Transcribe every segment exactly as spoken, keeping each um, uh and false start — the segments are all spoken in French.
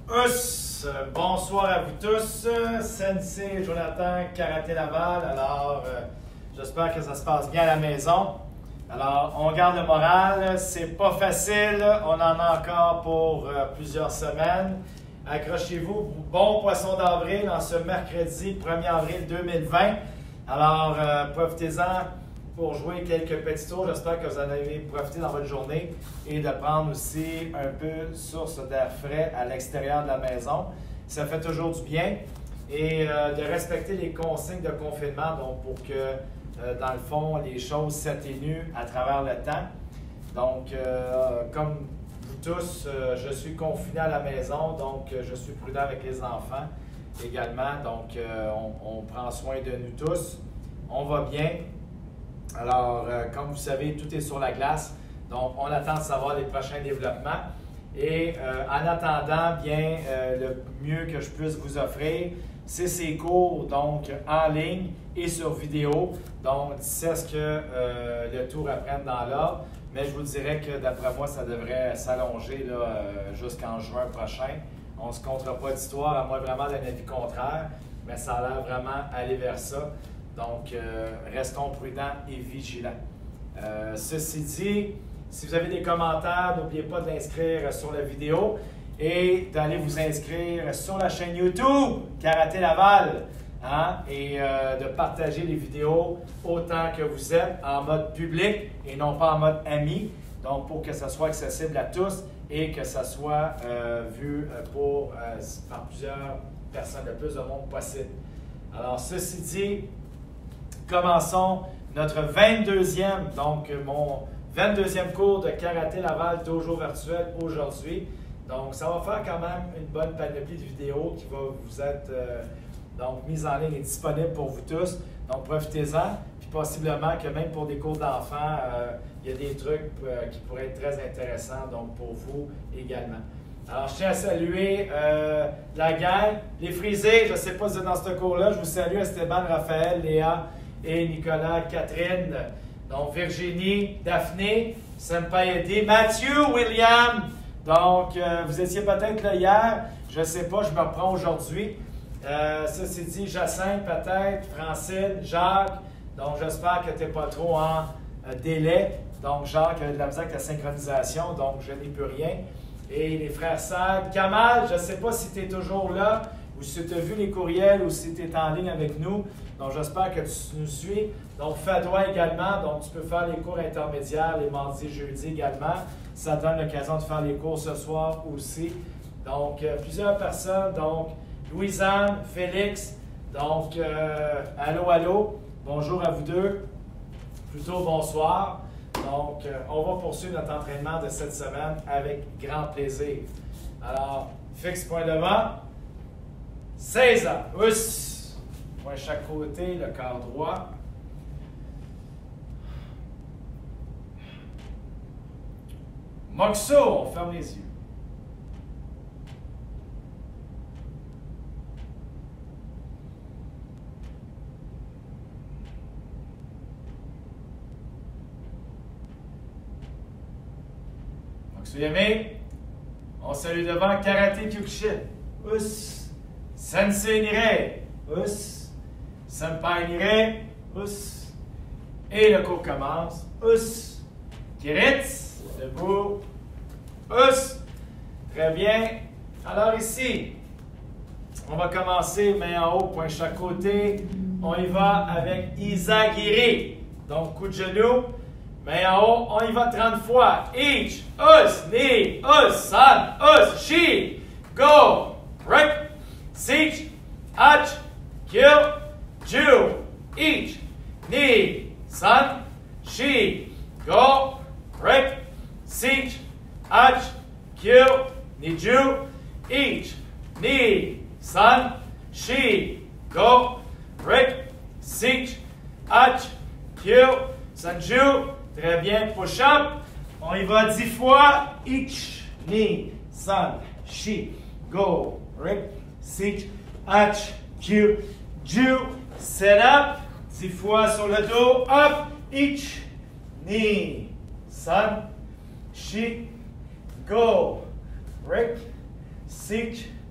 Us, bonsoir à vous tous, Sensei Jonathan Karaté Laval. Alors, euh, j'espère que ça se passe bien à la maison. Alors, on garde le moral, c'est pas facile, on en a encore pour euh, plusieurs semaines. Accrochez-vous, bon poisson d'avril en ce mercredi premier avril deux mille vingt. Alors, euh, profitez-en pour jouer quelques petits tours. J'espère que vous en avez profité dans votre journée et de prendre aussi un peu source d'air frais à l'extérieur de la maison. Ça fait toujours du bien. Et euh, de respecter les consignes de confinement, donc pour que, euh, dans le fond, les choses s'atténuent à travers le temps. Donc, euh, comme vous tous, euh, je suis confiné à la maison, donc euh, je suis prudent avec les enfants également. Donc, euh, on, on prend soin de nous tous. On va bien. Alors, euh, comme vous savez, tout est sur la glace. Donc, on attend de savoir les prochains développements. Et euh, en attendant, bien, euh, le mieux que je puisse vous offrir, c'est ces cours, donc, en ligne et sur vidéo. Donc, c'est ce que euh, le tour apprenne dans l'ordre. Mais je vous dirais que, d'après moi, ça devrait s'allonger euh, jusqu'en juin prochain. On ne se comptera pas d'histoire, à moins vraiment d'un avis contraire. Mais ça a l'air vraiment aller vers ça. Donc, euh, restons prudents et vigilants. Euh, ceci dit, si vous avez des commentaires, n'oubliez pas de l'inscrire sur la vidéo et d'aller vous inscrire sur la chaîne YouTube Karaté Laval hein, et euh, de partager les vidéos autant que vous êtes en mode public et non pas en mode ami. Donc, pour que ça soit accessible à tous et que ça soit euh, vu pour, euh, par plusieurs personnes, le plus de monde possible. Alors, ceci dit, commençons notre vingt-deuxième, donc mon vingt-deuxième cours de Karaté Laval Dojo virtuel aujourd'hui. Donc, ça va faire quand même une bonne panoplie de vidéos qui va vous être euh, donc mise en ligne et disponible pour vous tous. Donc, profitez-en. Puis possiblement que même pour des cours d'enfants, euh, il y a des trucs euh, qui pourraient être très intéressants donc pour vous également. Alors, je tiens à saluer euh, la gang, les frisés, je ne sais pas si vous êtes dans ce cours-là, je vous salue Esteban, Raphaël, Léa et Nicolas, Catherine, donc Virginie, Daphné, Senpai, Mathieu, William, donc euh, vous étiez peut-être là hier, je ne sais pas, je me reprends aujourd'hui. Euh, ceci dit, Jacinthe peut-être, Francine, Jacques, donc j'espère que tu n'es pas trop en euh, délai, donc Jacques a de la misère avec la synchronisation, donc je n'y peux rien. Et les frères Sad, Kamal, je ne sais pas si tu es toujours là, ou si tu as vu les courriels, ou si tu es en ligne avec nous. Donc, j'espère que tu nous suis. Donc, Fadois également. Donc, tu peux faire les cours intermédiaires les mardis, jeudis également. Ça donne l'occasion de faire les cours ce soir aussi. Donc, euh, plusieurs personnes. Donc, Louisanne, Félix. Donc, euh, allô, allô. Bonjour à vous deux. Plutôt bonsoir. Donc, euh, on va poursuivre notre entraînement de cette semaine avec grand plaisir. Alors, fixe point devant. seize ans. Us. Point chaque côté, le corps droit. Moxo, on ferme les yeux. Moxo Yame, on salue devant Karaté Kyokushin. Us. Sensei Nirei. Us. Senpai Nirei, us. Et le cours commence. Us. Kiritz, debout. Us. Très bien. Alors ici, on va commencer main en haut, point chaque côté. On y va avec Izagiri. Donc, coup de genou. Main en haut, on y va trente fois. Each. Us. Ni. Us. San. Us. Shi. Go. Break. Siege. Ach. Kill. Ju, each, ni, san, shi, go, break, siege, ach, kill, ni ju, each, ni, san, shi, go, break, siege, ach, kill, san, ju. Très bien, push up. On y va dix fois. Each, ni, san, shi, go, break, siege, ach, kill, ju. Set up, dix fois sur le dos, up, each, knee, san, shi, go, break, siege,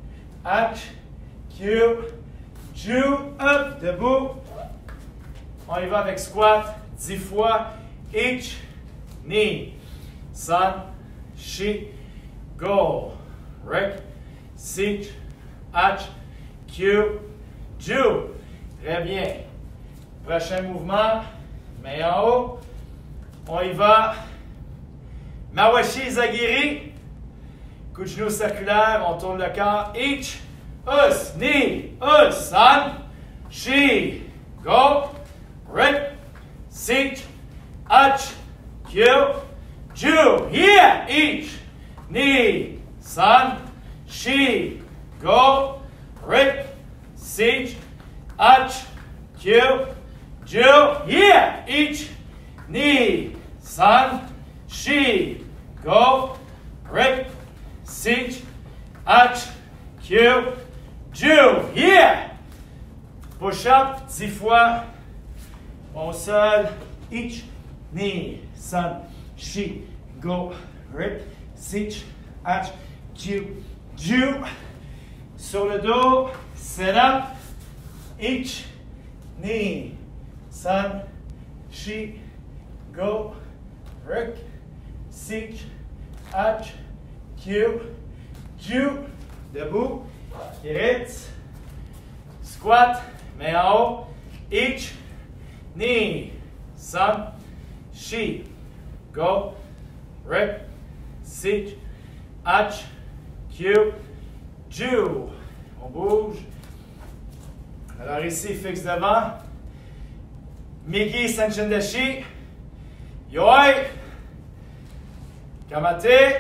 H, Q, Ju, up, debout. On y va avec squat, dix fois. Each, knee, sun, she, go. Rick, sit, H, Q, Ju. Très bien. Prochain mouvement, main en haut. On y va. Mawashi Zagiri. Coup de genou circulaire, on tourne le corps. Each, us, knee, us, sun, she, go. Rick, sit, H, Q, Ju. Here, each, knee, sun, she, go. Rick, sit, H, Q, Ju. Here, each, knee, sun, she, go. Rick, sit, H, Q, Ju. Here. Push up dix fois. Au sol. Each, knee, sun, she, go. Rick, sit, H, Q, Ju. Sur le dos. Set up. Each, knee, sun, she, go. Rick, sit, H, Q, Ju. Debout. Kiritz. Squat. Main en haut. Each, knee, sun, she, go. Rick, sit, H, Q, Ju. On bouge. Alors ici, fixe devant. Migi Sanchendeshi. Yoi. Kamate.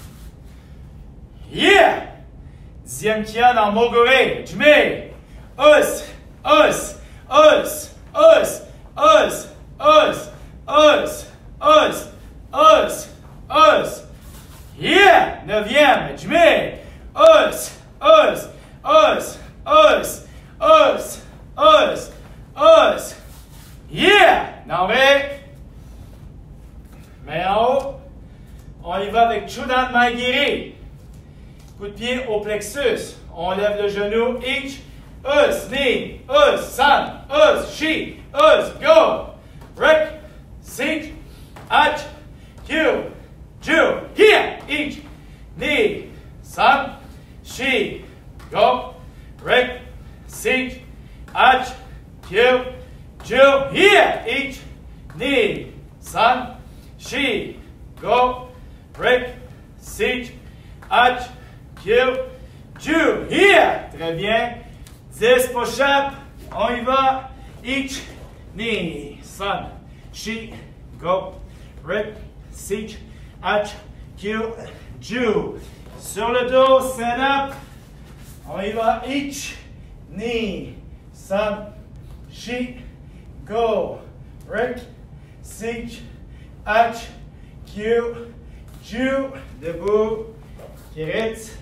Yeah! Dixième kian en Mogure. Jme. Us. Us. Us. Us. Us. Us. Us. Us. Us. Us. Yeah! Neuvième. Jme. Us. Us. Us. Us. Us. Us. Us. Yeah! N'envé. Main en haut. On y va avec Chudan Maigiri. Coup de pied au plexus. On lève le genou. Each. Us. Knee. Us. Sun. Us. She. Us. Go. Rick. Sit. H. Q. Ju. Here. Each. Knee. Sun. She. Go. Rick. Sit. H. Q. Ju. Here. Each. Knee. Sun. She. Go. Rick. Sit. H. Q. Ju. Here. Très bien. dix push-up. On y va. Each. Knee. Sun. She. Go. Rick. Sit. H. Q. Ju. Sur le dos. Set up. On y va. Each. Knee. Sun. She. Go. Rick. Sit. H. Q. Ju. Debout. Kiritz.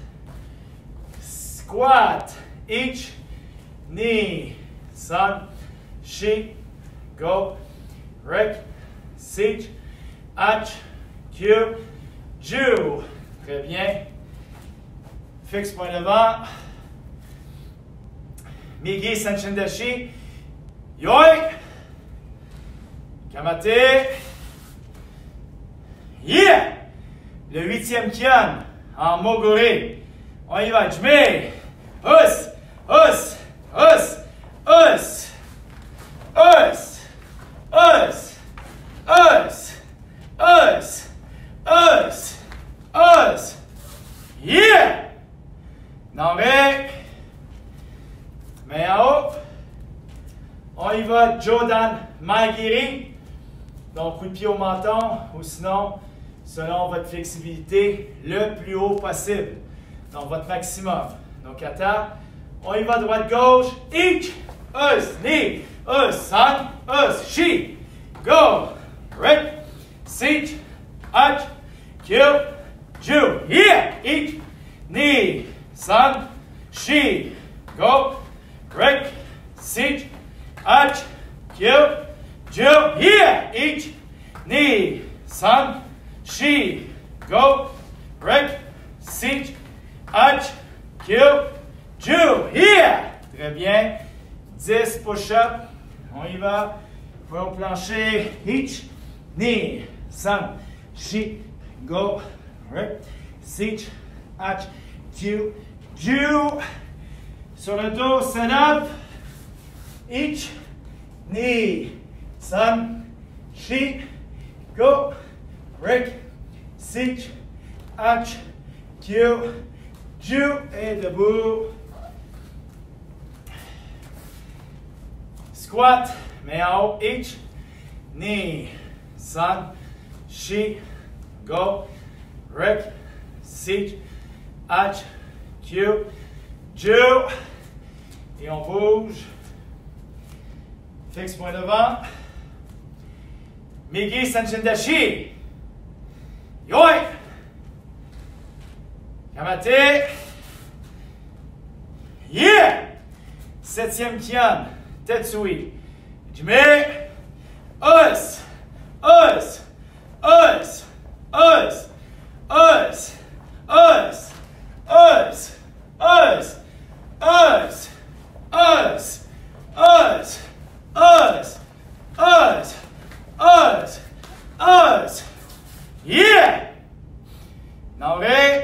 Squat. Each. Knee. Sun. She. Go. Rick. Sit. H. Q. Ju. Très bien. Fixe point devant. Migi Sanchendeshi. Yoi. Kamate. Yeah! Le huitième kian en Mogure. On y va. Jme. Us. Us. Us. Us. Us. Us. Us. Us. Us. Us. Yeah! N'envé. Main en haut. On y va. Jodan Maigiri. Donc, coup de pied au menton ou sinon, selon votre flexibilité, le plus haut possible. Donc, votre maximum. Donc, à terre. On y va droite-gauche. Each. Us. Knee. Us. Sun. Us. She. Go. Rick. Sit. H. Q. Ju. Here. Each. Knee. Sun. She. Go. Rick. Sit. H. Q. Ju. Here. Each. Knee. Sun. She. Go. Rick. Sit. H. Q. Ju, yeah! Très bien. dix push-up. On y va. Va au plancher. Ich, ni, san, shi, go. Right. Sich, ach, ju, ju. Sur le dos, set up. Ich, ni, san, shi, go. Rick, sich, ach, ju, ju. Et debout. Squat, mais en haut, ich, ni, san, shi, go, rick, sich, ach, ju, ju. Et on bouge. Fixe point devant. Migi Sanchindashi. Yoi. Kamate. Yeah. Septième Kian. Tetsui. Jime. Us. Us. Us. Us. Us. Us. Us. Us. Us. Us. Us. Us. Us. Us. Us. Yeah! Noré.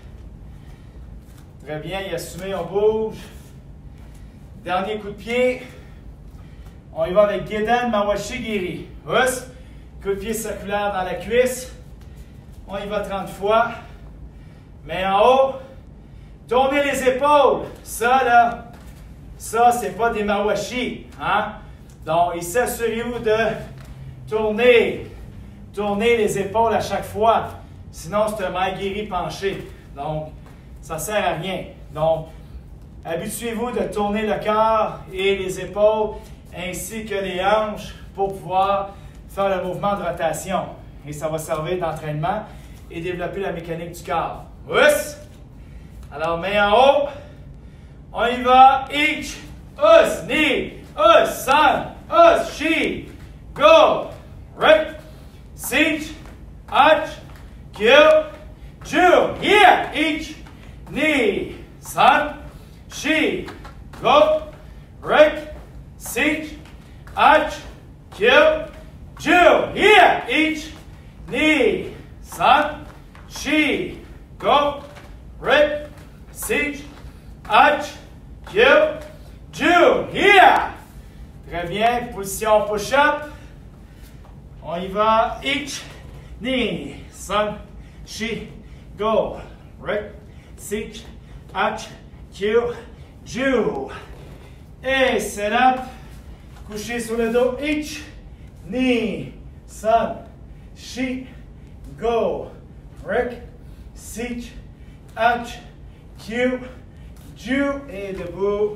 Très bien, il a assumé, on bouge. Dernier coup de pied. On y va avec Gedan Mawashi Giri. Us. Coup de pied circulaire dans la cuisse. On y va trente fois. Mais en haut. Tournez les épaules. Ça, là, ça, c'est pas des Mawashi. Hein? Donc, ici, assurez-vous de tourner. Tourner les épaules à chaque fois. Sinon, c'est un maigiri penché. Donc, ça ne sert à rien. Donc, habituez-vous de tourner le corps et les épaules ainsi que les hanches pour pouvoir faire le mouvement de rotation. Et ça va servir d'entraînement et développer la mécanique du corps. Us! Alors, main en haut. On y va. Ich, us, ni, us, san, us, shi, go, right, sich, ach, kyo, ju, yeah, ich, ni, san, shi, go, right, sich, ach, kyo, ju, yeah, ich, ni, san, shi, go, right, sich, ach, kyo, ju, yeah. Très bien, position push-up. On y va. Ich, ni, san, shi, go, right, sich, ach, kyo, ju. Et set up. Couché sur le dos. Ich, ni, san, shi, go, right, sich, ach, kyo, ju. Et debout.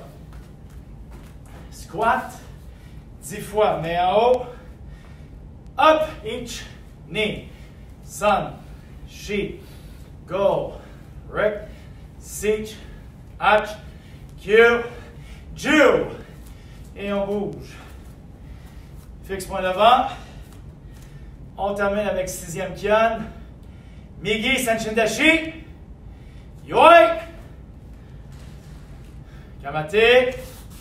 Squat. dix fois. Mais en haut. Up, ich, ni, san, shi, go, rick, sich, ach, kyo, ju. Et on bouge. Fixe point devant. On termine avec sixième Kian. Migi Sanchindashi. Yoi. Kamate.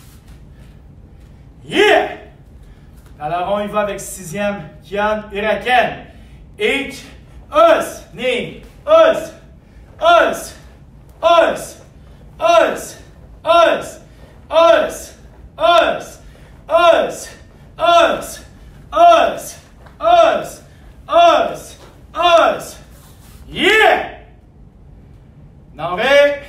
Yeah! Alors, on y va avec sixième Kian Iraken. Ich, us, ni, us, us, us, us, us, us, us, us, us, us, us, us, us. Yeah! Noré.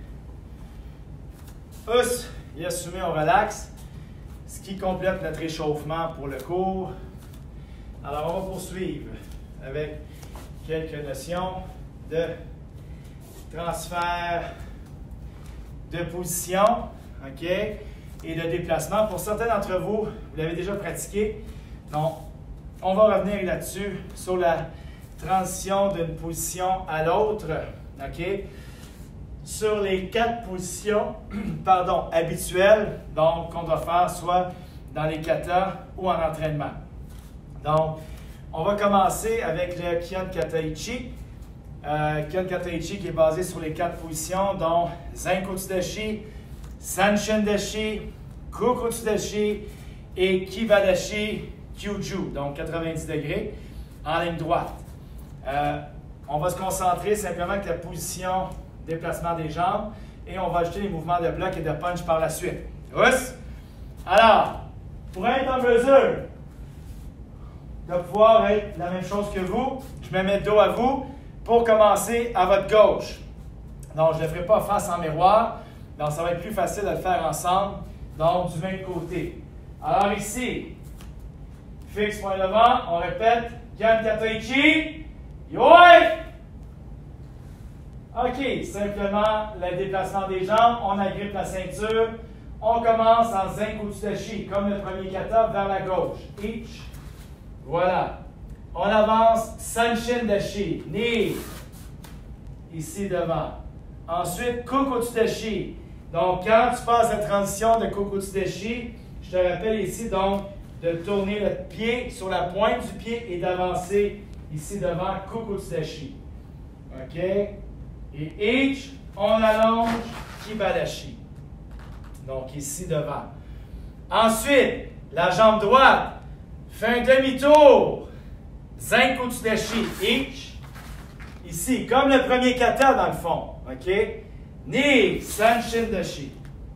Us, et assumé, on relaxe. Ce qui complète notre échauffement pour le cours. Alors, on va poursuivre avec quelques notions de transfert de position, OK, et de déplacement. Pour certains d'entre vous, vous l'avez déjà pratiqué. Donc, on va revenir là-dessus, sur la transition d'une position à l'autre, OK, sur les quatre positions pardon, habituelles, donc qu'on doit faire soit dans les katas ou en entraînement. Donc, on va commencer avec le Kian Kataichi. euh, Kyonkataichi qui est basé sur les quatre positions, dont Zenkotsudashi, Sanshin-dashi, Kokotsudashi et Kibadashi Kyuju, donc quatre-vingt-dix degrés, en ligne droite. Euh, on va se concentrer simplement avec la position déplacement des jambes et on va ajouter les mouvements de bloc et de punch par la suite. Tous? Alors, pour être en mesure de pouvoir être la même chose que vous, je me mets dos à vous pour commencer à votre gauche. Donc, je ne le ferai pas face en miroir, donc ça va être plus facile de le faire ensemble, donc du même côté. Alors ici, fixe point devant, on répète, Kyonkataichi, yoi! OK, simplement le déplacement des jambes, on agrippe la ceinture, on commence en Zenkotsudashi, comme le premier kata, vers la gauche. Each, voilà. On avance, Sanshin-dashi, ni, ici devant. Ensuite, Kokotsudashi. Donc, quand tu passes la transition de Kokotsudashi, je te rappelle ici, donc, de tourner le pied sur la pointe du pied et d'avancer ici devant Kokotsudashi. OK? Et each, on allonge Kibadashi. Donc, ici devant. Ensuite, la jambe droite fait un demi-tour. Zenkotsudashi, each. Ici, comme le premier kata dans le fond. OK? Ni, Sanshin-dashi.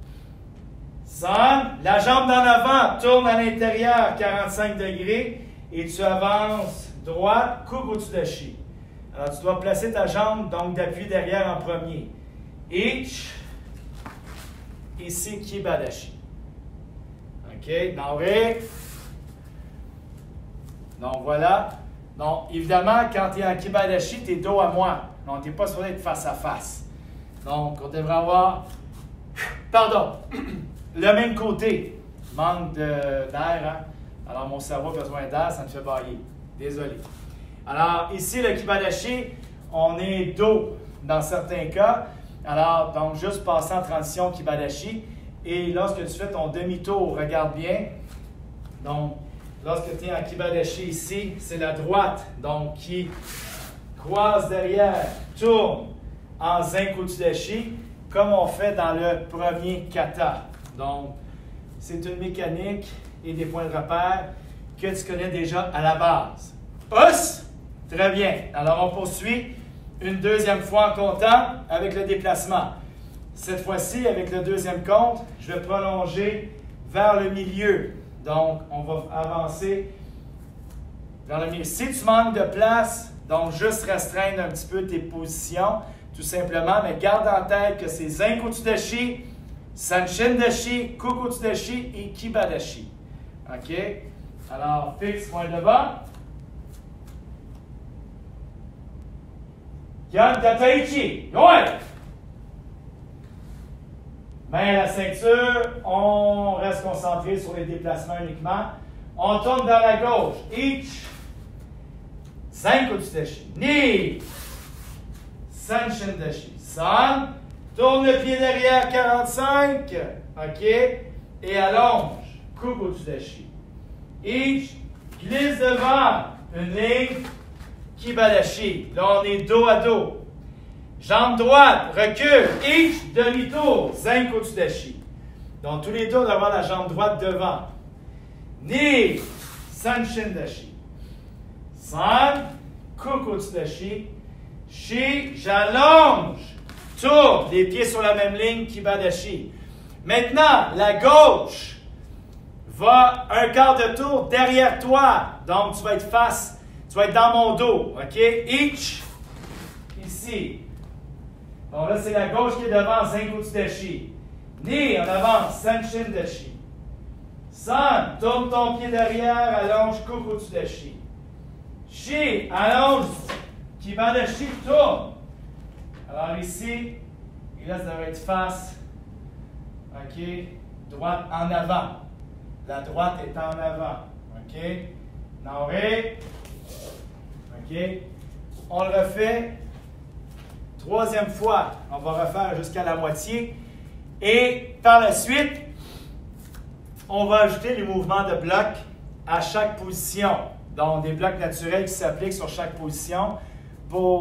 San, la jambe d'en avant tourne à l'intérieur, quarante-cinq degrés, et tu avances droite, Kokotsudashi. Alors, tu dois placer ta jambe, donc d'appui derrière en premier. Each. Ici, Kibadashi. OK, Naori. Donc, voilà. Donc, évidemment, quand tu es en Kibadashi, tu es dos à moi. Donc, tu n'es pas supposé être face à face. Donc, on devrait avoir, pardon, le même côté. Manque d'air, hein? Alors, mon cerveau a besoin d'air, ça me fait bailler. Désolé. Alors, ici, le Kibadashi, on est dos dans certains cas. Alors, donc, juste passer en transition Kibadashi. Et lorsque tu fais ton demi-tour, regarde bien. Donc, lorsque tu es en Kibadashi ici, c'est la droite, donc, qui croise derrière, tourne en Zenkotsudashi, comme on fait dans le premier kata. Donc, c'est une mécanique et des points de repère que tu connais déjà à la base. Os? Très bien. Alors, on poursuit une deuxième fois en comptant avec le déplacement. Cette fois-ci, avec le deuxième compte, je vais prolonger vers le milieu. Donc, on va avancer vers le milieu. Si tu manques de place, donc juste restreindre un petit peu tes positions, tout simplement, mais garde en tête que c'est Zenkotsudashi, Sanshin-dashi, Kokotsudashi et Kibadashi. OK? Alors, fixe point devant. Kyonkataichi, yoi! Main à la ceinture, on reste concentré sur les déplacements uniquement. On tourne vers la gauche. Each, Zenkotsudashi, ni, Sanshin-dashi, san, tourne le pied derrière, quarante-cinq, OK, et allonge, Kokotsudashi. Each, glisse devant, une ligne, Kibadashi. Là, on est dos à dos. Jambe droite, recule, each, demi-tour, Zenkotsudashi. Donc, tous les deux, on doit avoir la jambe droite devant. Ni, Sanshin-dashi. San, Kokotsudashi. Shi, j'allonge, tourne, les pieds sur la même ligne, Kibadashi. Maintenant, la gauche va un quart de tour derrière toi. Donc, tu vas être face. Tu vas être dans mon dos, OK? Each, ici. Bon, là, c'est la gauche qui est devant, Zenkotsudashi. Ni, en avance, Sanshin-dashi. San, tourne ton pied derrière, allonge, Kokotsudashi. Shi, allonge, Kibadashi, tourne. Alors ici, et là, ça devrait être face, OK? Droite en avant. La droite est en avant, OK? Naori. OK? On le refait. Troisième fois, on va refaire jusqu'à la moitié. Et par la suite, on va ajouter les mouvements de bloc à chaque position. Donc, des blocs naturels qui s'appliquent sur chaque position pour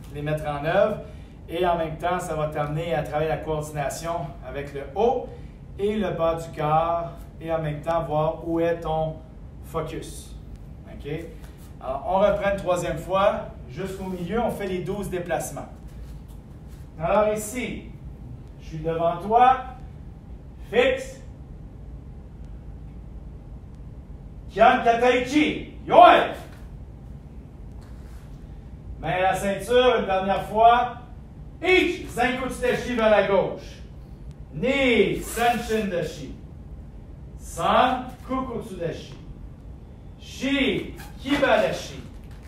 les mettre en œuvre. Et en même temps, ça va t'amener à travailler la coordination avec le haut et le bas du corps. Et en même temps, voir où est ton focus. OK? Alors, on reprend une troisième fois. Jusqu'au milieu, on fait les douze déplacements. Alors ici, je suis devant toi. Fixe. Kian Kataichi. Yoi! Main à la ceinture, une dernière fois. Ich, Zenko Tsudeshi vers la gauche. Ni, Senshin Dashi. San, Kuku Tsudeshi. Shi, Kiba Dashi.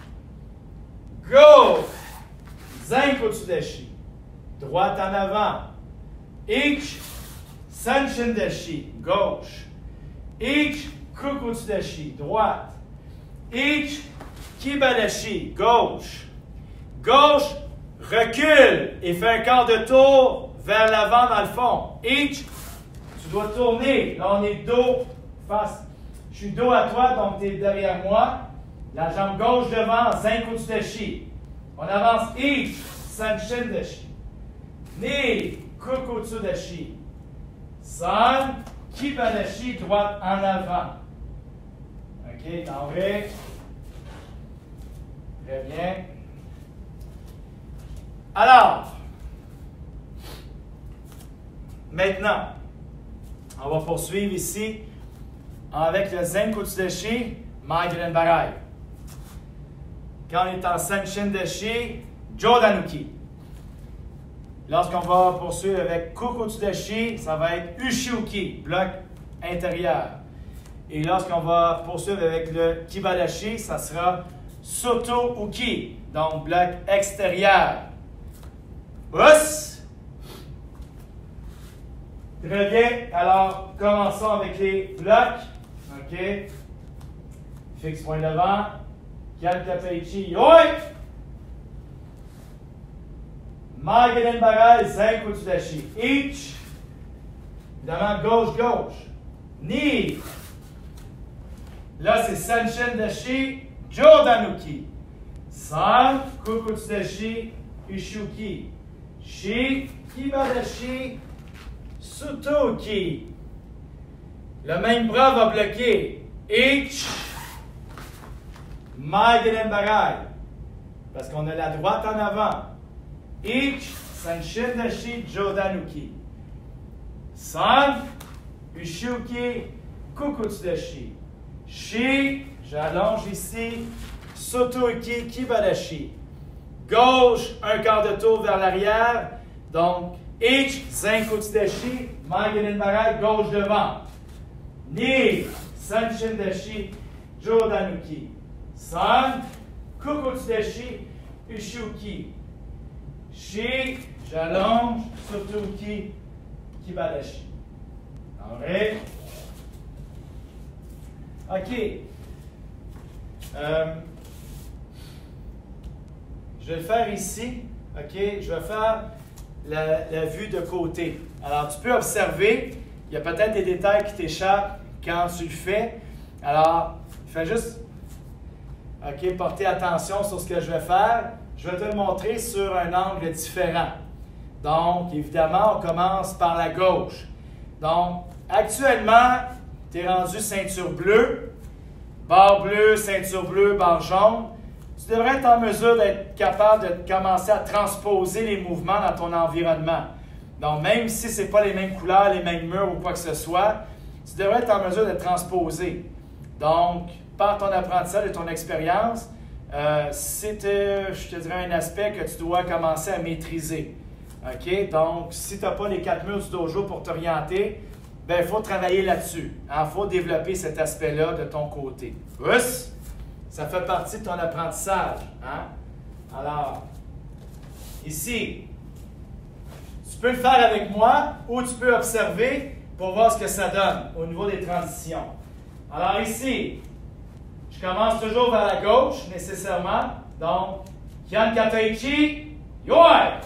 Go, Zenko Tsudeshi. Droite en avant. Ich, Senshin Dashi. Gauche. Ich, Kuku Tsudeshi. Droite. Ich, Kiba Dashi. Gauche. Gauche. Recule et fais un quart de tour vers l'avant dans le fond. Ich, tu dois tourner. Là, on est dos face. Je suis dos à toi, donc tu es derrière moi. La jambe gauche devant, Zenko Tsudeshi. On avance. Ich, Senshin Dashi. Ni, Kuku Tsudeshi. San, Kiba Dashi, droite en avant. OK, t'en vas. Très bien. Alors, maintenant, on va poursuivre ici avec le Zenko Tsudeshi, Maigren Barai. Quand on est en Senshin Dashi, Jodanuki. Lorsqu'on va poursuivre avec Kuku Tsudeshi, ça va être Ushiuki, bloc intérieur. Et lorsqu'on va poursuivre avec le Kibadashi, ça sera Soto Uki, donc bloc extérieur. Ouss! Très bien. Alors, commençons avec les blocs. OK. Fixe point devant. Kian Kataichi. Yoi! Maigren Barai, Zenko Tsudeshi. Ich. Évidemment, gauche-gauche. Ni. Là, c'est Senshin Dashi, Jodanuki. San, Kuku Tsudeshi, Ushuki. Shi, Kibadashi, Sutoki. Le même bras va bloquer. Ich, Maigren Barai. Parce qu'on a la droite en avant. Ich, Senshin Dashi, Jodanuki. San, Ushuki, Kuku Tsudeshi. Shi, j'allonge ici. Sutoki, Kibadashi. Gauche, un quart de tour vers l'arrière. Donc, Ich, Zenko Tsudeshi, Maigren Barai, gauche devant. Ni, Senshin Dashi, Jodanuki. San, Kuku Tsudeshi, Ushuki. Shi, j'allonge, Sutoki, Kibadashi. Alright. OK. Euh, Je vais le faire ici, OK? Je vais faire la, la vue de côté. Alors, tu peux observer, il y a peut-être des détails qui t'échappent quand tu le fais. Alors, fais juste, OK, porter attention sur ce que je vais faire. Je vais te le montrer sur un angle différent. Donc, évidemment, on commence par la gauche. Donc, actuellement, tu es rendu ceinture bleue, barre bleue, ceinture bleue, barre jaune. Tu devrais être en mesure d'être capable de commencer à transposer les mouvements dans ton environnement. Donc, même si ce n'est pas les mêmes couleurs, les mêmes murs ou quoi que ce soit, tu devrais être en mesure de transposer. Donc, par ton apprentissage et ton expérience, euh, c'est, euh, je te dirais, un aspect que tu dois commencer à maîtriser. OK? Donc, si tu n'as pas les quatre murs du dojo pour t'orienter, ben, il faut travailler là-dessus. Il faut développer cet aspect-là de ton côté. Ouss! Ça fait partie de ton apprentissage. Hein? Alors, ici, tu peux le faire avec moi ou tu peux observer pour voir ce que ça donne au niveau des transitions. Alors ici, je commence toujours vers la gauche, nécessairement. Donc, Kian Kataichi, Yoi!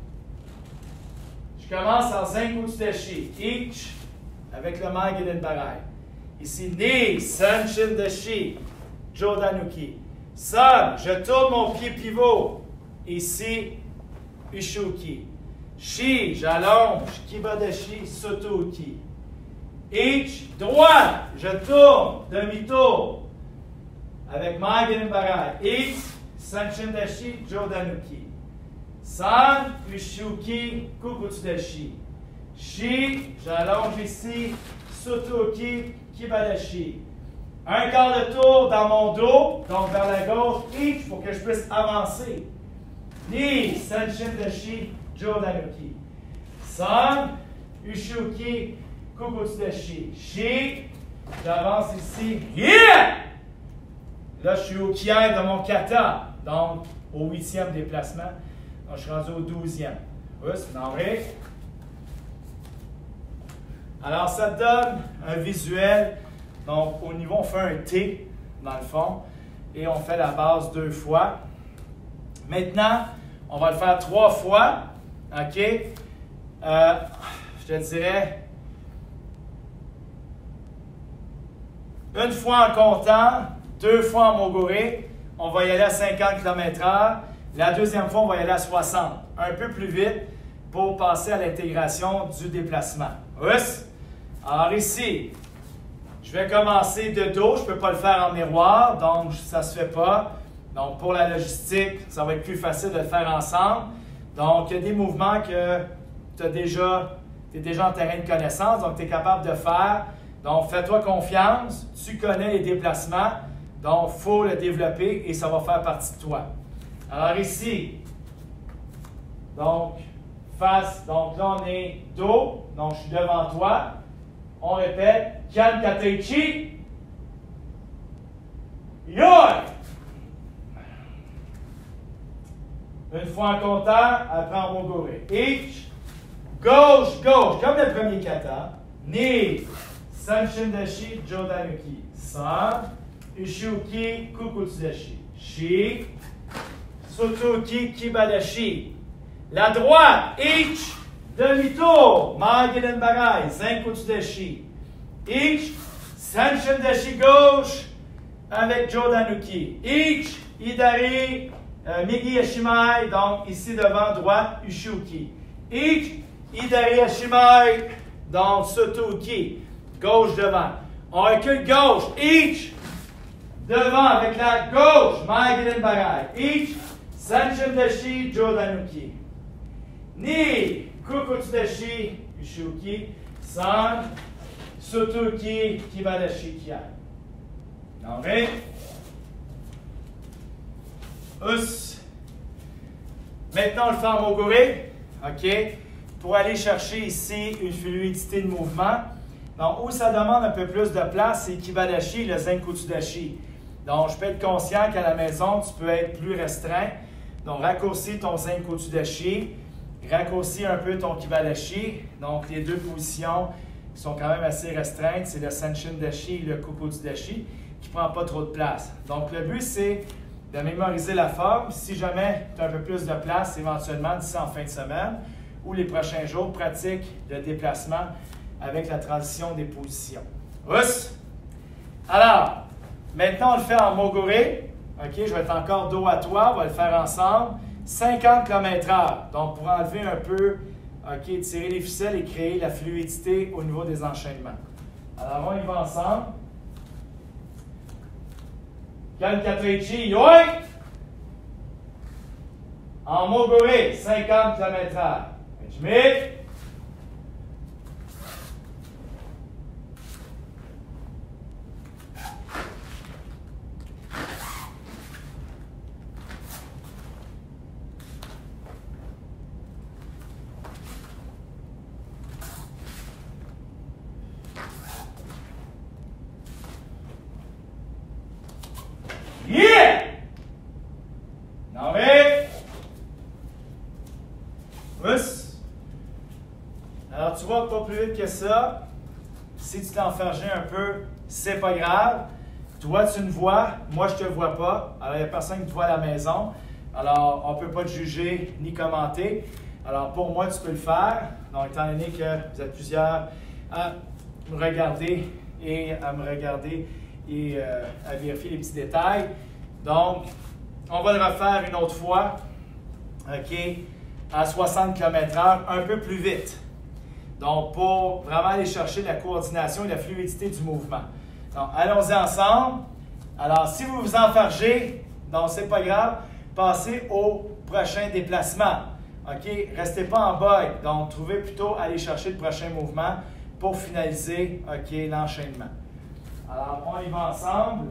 Je commence en Zenko Tsudeshi, Ich, avec le Maigren Barai. Ici, Ni, Senshin Dashi, Jodanuki. San, je tourne mon pied pivot. ici, Ushuki. Shi, j'allonge, Kibadashi, Soto-uki. Ich, droit, je tourne, demi-tour. Avec Magen Barai. Ich, Sanchin-dashi, Jodanuki. San, Ushuki, Kukutsudashi. Shi, j'allonge ici, Soto-uki, Kibadashi. Un quart de tour dans mon dos, donc vers la gauche, Ich, pour que je puisse avancer. Ni, Sanchin-dashi, Jodanuki. San, Ushuki, Kukutsudashi. Shi, j'avance ici. Yeah! Là, je suis au kiai de mon kata, donc au huitième déplacement. Donc, je suis rendu au douzième. Oups, Noré. Alors, ça donne un visuel. Donc, au niveau, on fait un T, dans le fond, et on fait la base deux fois. Maintenant, on va le faire trois fois. OK? Euh, je te dirais, une fois en comptant, deux fois en mogoré, on va y aller à cinquante kilomètres heure. La deuxième fois, on va y aller à soixante. Un peu plus vite pour passer à l'intégration du déplacement. Oups! Alors ici, je vais commencer de dos. Je ne peux pas le faire en miroir, donc ça ne se fait pas. Donc pour la logistique, ça va être plus facile de le faire ensemble. Donc il y a des mouvements que tu as déjà, tu es déjà en terrain de connaissance, donc tu es capable de faire. Donc fais-toi confiance, tu connais les déplacements, donc il faut le développer et ça va faire partie de toi. Alors ici, donc face, donc là on est dos, donc je suis devant toi. On répète, Kan Kateichi, Yoi! Une fois en comptant, après en mogoré. Ich, gauche, gauche, comme le premier kata. Ni, Sanchin-dashi, Jodanuki. San, Ushuki, Kukutsudashi. Shi, Soto-uki, Kibadashi. La droite, Ich, demi-tour, Magen Barai, Zenkutsudashi. Ich, Sanchin-dashi gauche, avec Jodanuki. Ich, Idari, Euh, Migi Yashimai, donc ici devant droite, Ushuki. Ich, Idari Yashimai, donc Soto-uki, gauche devant. On recule gauche, Ich, devant avec la gauche, Magen Barai. Ich, Sanchin-dashi, Jodanuki. Ni, Kukutsudashi, Ushuki. San, Soto-uki, Kibadashi, Kiai. Donc, Us. Maintenant, on le fait en mogoré, OK? Pour aller chercher ici une fluidité de mouvement. Donc, où ça demande un peu plus de place, c'est Kibadashi, le Zenkutsudashi. Donc, je peux être conscient qu'à la maison, tu peux être plus restreint. Donc, raccourcis ton Zenkutsudashi, raccourcis un peu ton Kibadashi. Donc, les deux positions qui sont quand même assez restreintes, c'est le Sanchin-dashi et le Kukutsudashi, qui ne prend pas trop de place. Donc, le but, c'est de mémoriser la forme. Si jamais tu as un peu plus de place, éventuellement d'ici en fin de semaine ou les prochains jours, pratique le déplacement avec la transition des positions. Oups! Alors, maintenant on le fait en mogoré. OK, je vais être encore dos à toi, on va le faire ensemble. cinquante kilomètres heure. Donc, pour enlever un peu, OK, tirer les ficelles et créer la fluidité au niveau des enchaînements. Alors, on y va ensemble. Kan Kateichi, Yoi! En mogoré, cinquante kilomètres heure. Jimmy. Yeah! Non mais. Oups. Alors tu vois, pas plus vite que ça. Si tu t'es enfargé un peu, c'est pas grave. Toi, tu me vois, moi, je te vois pas. Alors, il n'y a personne qui te voit à la maison. Alors, on ne peut pas te juger ni commenter. Alors, pour moi, tu peux le faire. Donc, étant donné que vous êtes plusieurs à me regarder et à me regarder et euh, à vérifier les petits détails. Donc, on va le refaire une autre fois. OK, à soixante kilomètres heure, un peu plus vite. Donc, pour vraiment aller chercher la coordination et la fluidité du mouvement. Donc, allons-y ensemble. Alors, si vous vous enfargez, donc c'est pas grave, passez au prochain déplacement. OK, restez pas en bug. Donc, trouvez plutôt aller chercher le prochain mouvement pour finaliser, OK, l'enchaînement. Alors, on y va ensemble.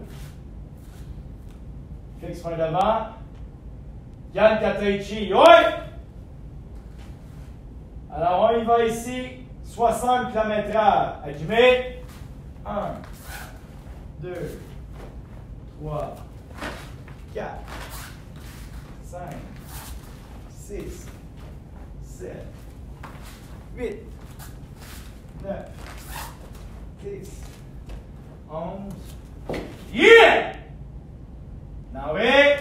Fixe point devant. Kyan Kata Ichi. Oui! Alors, on y va ici. soixante kilomètres heure. Ajime. un, deux, trois, quatre, cinq, six, sept, huit, neuf, dix, onze. Yeah! Now wait.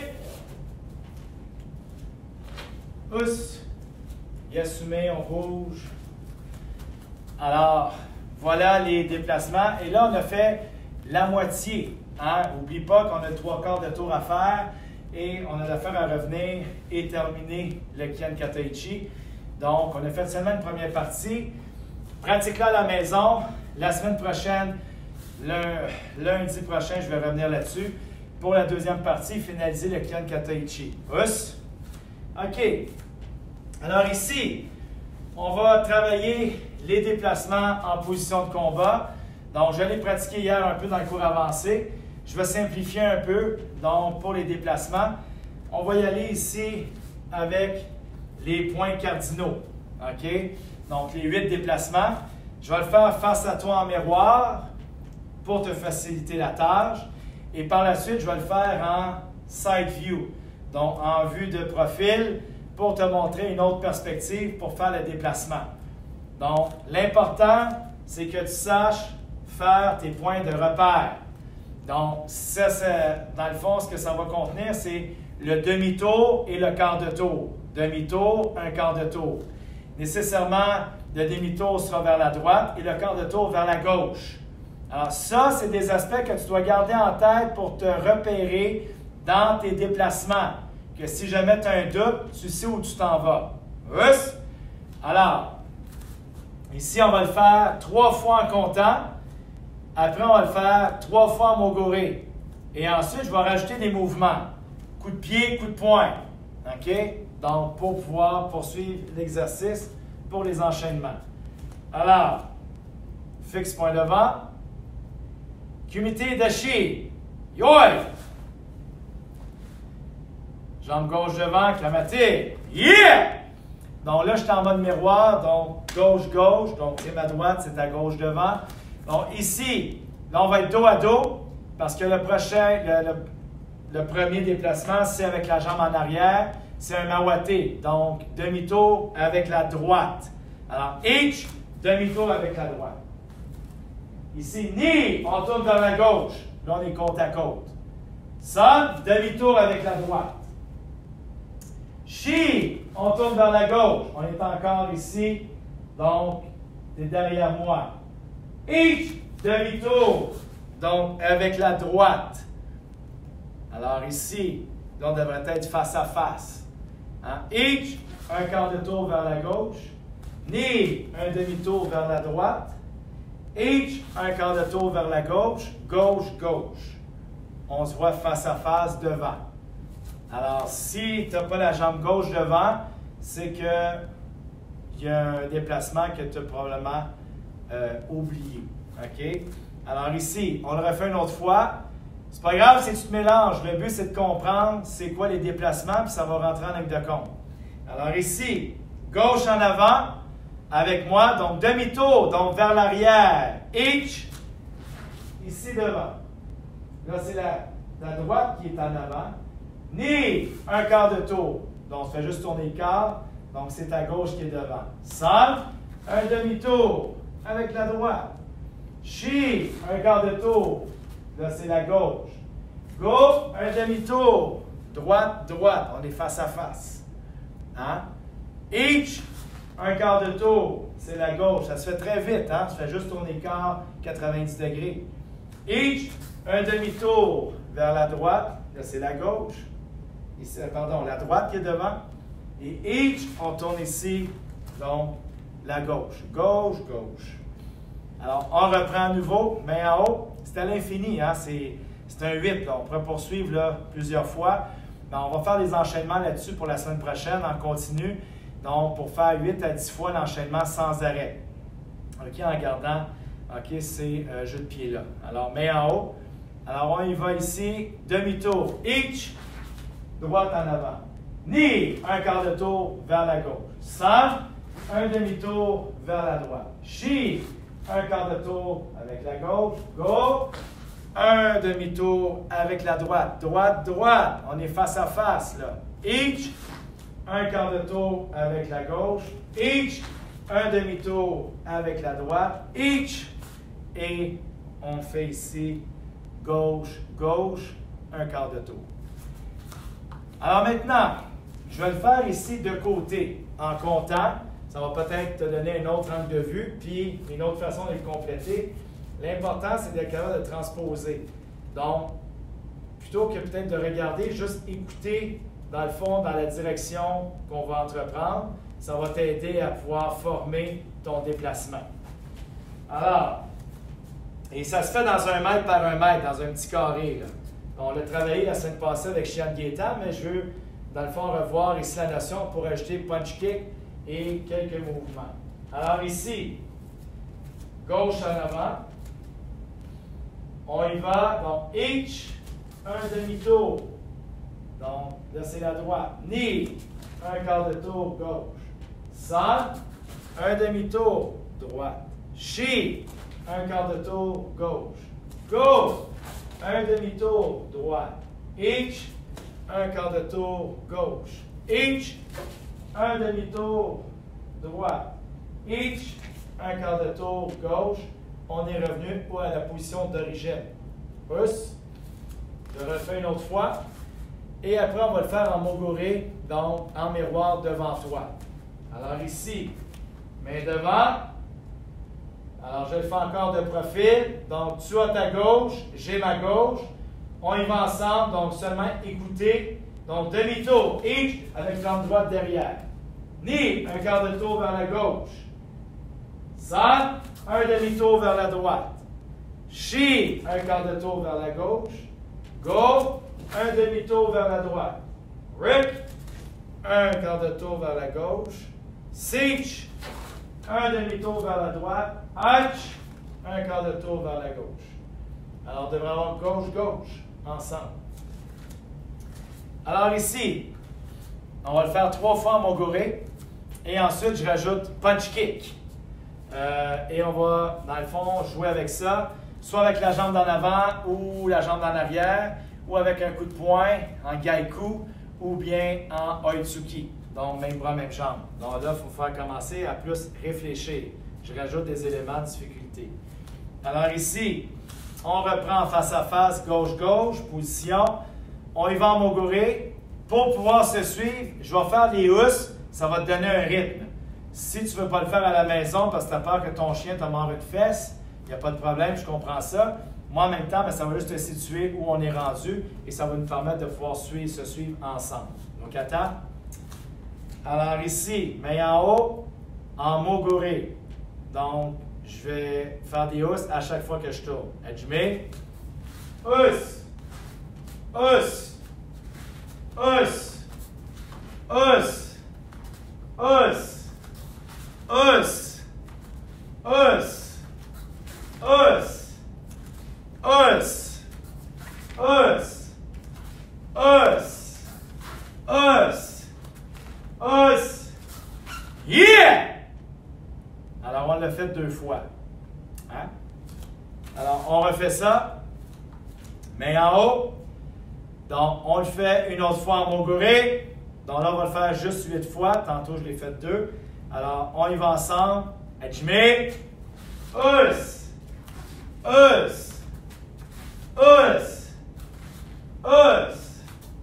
Pousse. Yasumé, on bouge. Alors, voilà les déplacements. Et là, on a fait la moitié. Hein? N'oublie pas qu'on a trois quarts de tour à faire et on a l'affaire à revenir et terminer le Kyan Kata Ichi. Donc, on a fait seulement une première partie. Pratique-la à la maison. La semaine prochaine, le lundi prochain, je vais revenir là-dessus. Pour la deuxième partie, finaliser le Kyan Kata Ichi. Pousse. OK. Alors ici, on va travailler les déplacements en position de combat. Donc, je l'ai pratiqué hier un peu dans le cours avancé. Je vais simplifier un peu. Donc, pour les déplacements, on va y aller ici avec les points cardinaux. OK? Donc, les huit déplacements. Je vais le faire face à toi en miroir pour te faciliter la tâche. Et par la suite, je vais le faire en side view. Donc, en vue de profil pour te montrer une autre perspective pour faire le déplacement. Donc, l'important, c'est que tu saches faire tes points de repère. Donc, ça, c'est, dans le fond, ce que ça va contenir, c'est le demi-tour et le quart de tour. Demi-tour, un quart de tour. Nécessairement, le demi-tour sera vers la droite et le quart de tour vers la gauche. Alors, ça, c'est des aspects que tu dois garder en tête pour te repérer dans tes déplacements. Que si jamais tu as un doute, tu sais où tu t'en vas. Oui? Alors, ici, on va le faire trois fois en comptant. Après, on va le faire trois fois en mogoré. Et ensuite, je vais rajouter des mouvements. Coup de pied, coup de poing. OK? Donc, pour pouvoir poursuivre l'exercice pour les enchaînements. Alors, fixe point devant. Kumite dashi. Yoi! Jambe gauche devant, clamaté. Yeah! Donc là, je suis en mode miroir, donc gauche-gauche. Donc, c'est ma droite, c'est ta gauche devant. Donc ici, là, on va être dos à dos parce que le prochain, le, le, le premier déplacement, c'est avec la jambe en arrière. C'est un mawaté. Donc, demi-tour avec la droite. Alors, each, demi-tour avec la droite. Ici, ni, on tourne vers la gauche. Là, on est côte à côte. Son, demi-tour avec la droite. Shi, on tourne vers la gauche. On est encore ici. Donc, tu es derrière moi. Ich, demi-tour. Donc, avec la droite. Alors ici, là, on devrait être face à face. Hein? Ich, un quart de tour vers la gauche. Ni, un demi-tour vers la droite. Ich, un quart de tour vers la gauche. Gauche, gauche. On se voit face à face devant. Alors, si tu n'as pas la jambe gauche devant, c'est qu'il y a un déplacement que tu as probablement euh, oublié. OK? Alors ici, on le refait une autre fois. C'est pas grave si tu te mélanges. Le but, c'est de comprendre c'est quoi les déplacements, puis ça va rentrer en ligne de compte. Alors ici, gauche en avant, avec moi, donc demi-tour, donc vers l'arrière. Each, ici devant. Là, c'est la, la droite qui est en avant. Ni, un quart de tour. Donc, on fait juste tourner le quart. Donc, c'est ta gauche qui est devant. Sol, un demi-tour avec la droite. Shi, un quart de tour. Là, c'est la gauche. Go, un demi-tour. Droite, droite. On est face à face. Hein? Each, un quart de tour. C'est la gauche. Ça se fait très vite. Hein? Tu fais juste tourner le quart quatre-vingt-dix degrés. Each, un demi-tour vers la droite. Là, c'est la gauche. Ici, pardon, la droite qui est devant. Et each, on tourne ici, donc la gauche. Gauche, gauche. Alors, on reprend à nouveau, main en haut. C'est à l'infini, hein? C'est un huit. Là. On pourrait poursuivre là, plusieurs fois. Donc, on va faire des enchaînements là-dessus pour la semaine prochaine, en continu. Donc, pour faire huit à dix fois l'enchaînement sans arrêt. OK, en gardant, OK, ces euh, jeux de pied-là. Alors, main en haut. Alors, on y va ici. Demi-tour. Each. Droite en avant. Knee. Un quart de tour vers la gauche. Cent. Un demi-tour vers la droite. She. Un quart de tour avec la gauche. Go. Un demi-tour avec la droite. Droite, droite. On est face à face, là. Each. Un quart de tour avec la gauche. Each. Un demi-tour avec la droite. Each. Et on fait ici gauche, gauche. Un quart de tour. Alors maintenant, je vais le faire ici de côté en comptant. Ça va peut-être te donner un autre angle de vue, puis une autre façon de le compléter. L'important, c'est d'être capable de transposer. Donc, plutôt que peut-être de regarder, juste écouter dans le fond, dans la direction qu'on va entreprendre. Ça va t'aider à pouvoir former ton déplacement. Alors, et ça se fait dans un mètre par un mètre, dans un petit carré. Là. On l'a travaillé la semaine passée avec Chian Gaétan, mais je veux, dans le fond, revoir ici la notion pour ajouter punch kick et quelques mouvements. Alors ici, gauche en avant. On y va. Donc, each, un demi-tour. Donc, là, c'est la droite. Knee, un quart de tour gauche. Cent, un demi-tour droite. She, un quart de tour gauche. Go, un demi-tour droite. Each, un quart de tour gauche. Each, un demi-tour droite. Each, un quart de tour gauche. On est revenu à la position d'origine. Pouce. Je refais une autre fois. Et après, on va le faire en moguri, donc en miroir devant toi. Alors ici, main devant. Alors je le fais encore de profil. Donc tu as ta gauche, j'ai ma gauche. On y va ensemble, donc seulement écouter. Donc demi-tour, each, avec jambe droite derrière. Knee, un quart de tour vers la gauche. Ça, un demi-tour vers la droite. She, un quart de tour vers la gauche. Go, un demi-tour vers la droite. Rip, un quart de tour vers la gauche. Seach, un demi-tour vers la droite. Hatch, un quart de tour vers la gauche. Alors, on devrait avoir gauche-gauche ensemble. Alors ici, on va le faire trois fois en moguri. Et ensuite, je rajoute punch kick. Euh, et on va, dans le fond, jouer avec ça, soit avec la jambe d'en avant ou la jambe d'en arrière, ou avec un coup de poing en gaiku, ou bien en oitsuki. Donc, même bras, même jambe. Donc là, il faut faire commencer à plus réfléchir. Je rajoute des éléments de difficulté. Alors ici, on reprend face à face, gauche-gauche, position. On y va en moguri. Pour pouvoir se suivre, je vais faire des housses. Ça va te donner un rythme. Si tu ne veux pas le faire à la maison parce que tu as peur que ton chien te morde une fesse, il n'y a pas de problème, je comprends ça. Moi, en même temps, bien, ça va juste te situer où on est rendu et ça va nous permettre de pouvoir suivre, se suivre ensemble. Donc, attends. Alors ici, main en haut, en moguri. Donc, je vais faire des housses à chaque fois que je tourne. Hajime. Housse. Housse. Housse. Housse. Housse. Housse. Housse. Housse. Housse. Housse. Housse. Housse. Housse. Yeah! Alors, on l'a fait deux fois. Hein? Alors, on refait ça. Main en haut. Donc, on le fait une autre fois en moguri. Donc là, on va le faire juste huit fois. Tantôt, je l'ai fait deux. Alors, on y va ensemble. Hajime. Housse. Housse. Housse. Housse.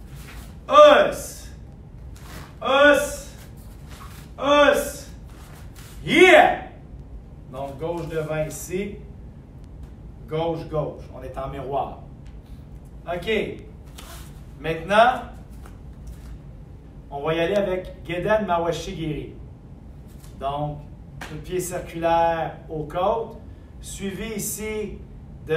Housse. Housse. Housse. Yeah! Donc, gauche devant ici. Gauche, gauche. On est en miroir. OK. Maintenant, on va y aller avec Geden Mawashi Giri. Donc, le pied circulaire aux côtes, suivi ici de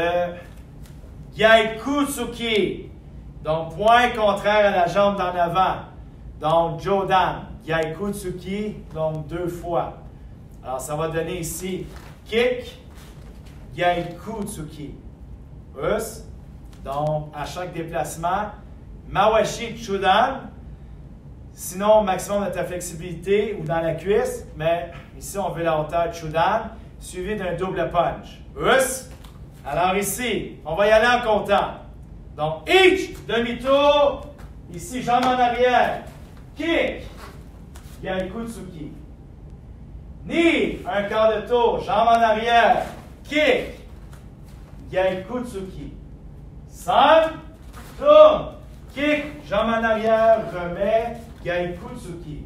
Gyaikutsuki. Donc, point contraire à la jambe d'en avant. Donc, Jodan, Gyaikutsuki, donc deux fois. Alors, ça va donner ici kick, Gyaikutsuki. Us. Donc, à chaque déplacement, Mawashi Chudan. Sinon, maximum de ta flexibilité ou dans la cuisse, mais ici, on veut la hauteur Chudan, suivi d'un double punch. Us. Alors ici, on va y aller en comptant. Donc, each, demi-tour. Ici, jambe en arrière. Kick. Gyaikutsuki. Knee, un quart de tour. Jambe en arrière. Kick. Gyaikutsuki. Cinq. Tourne. Kick. Jambe en arrière. Remets. Gyaikutsuki.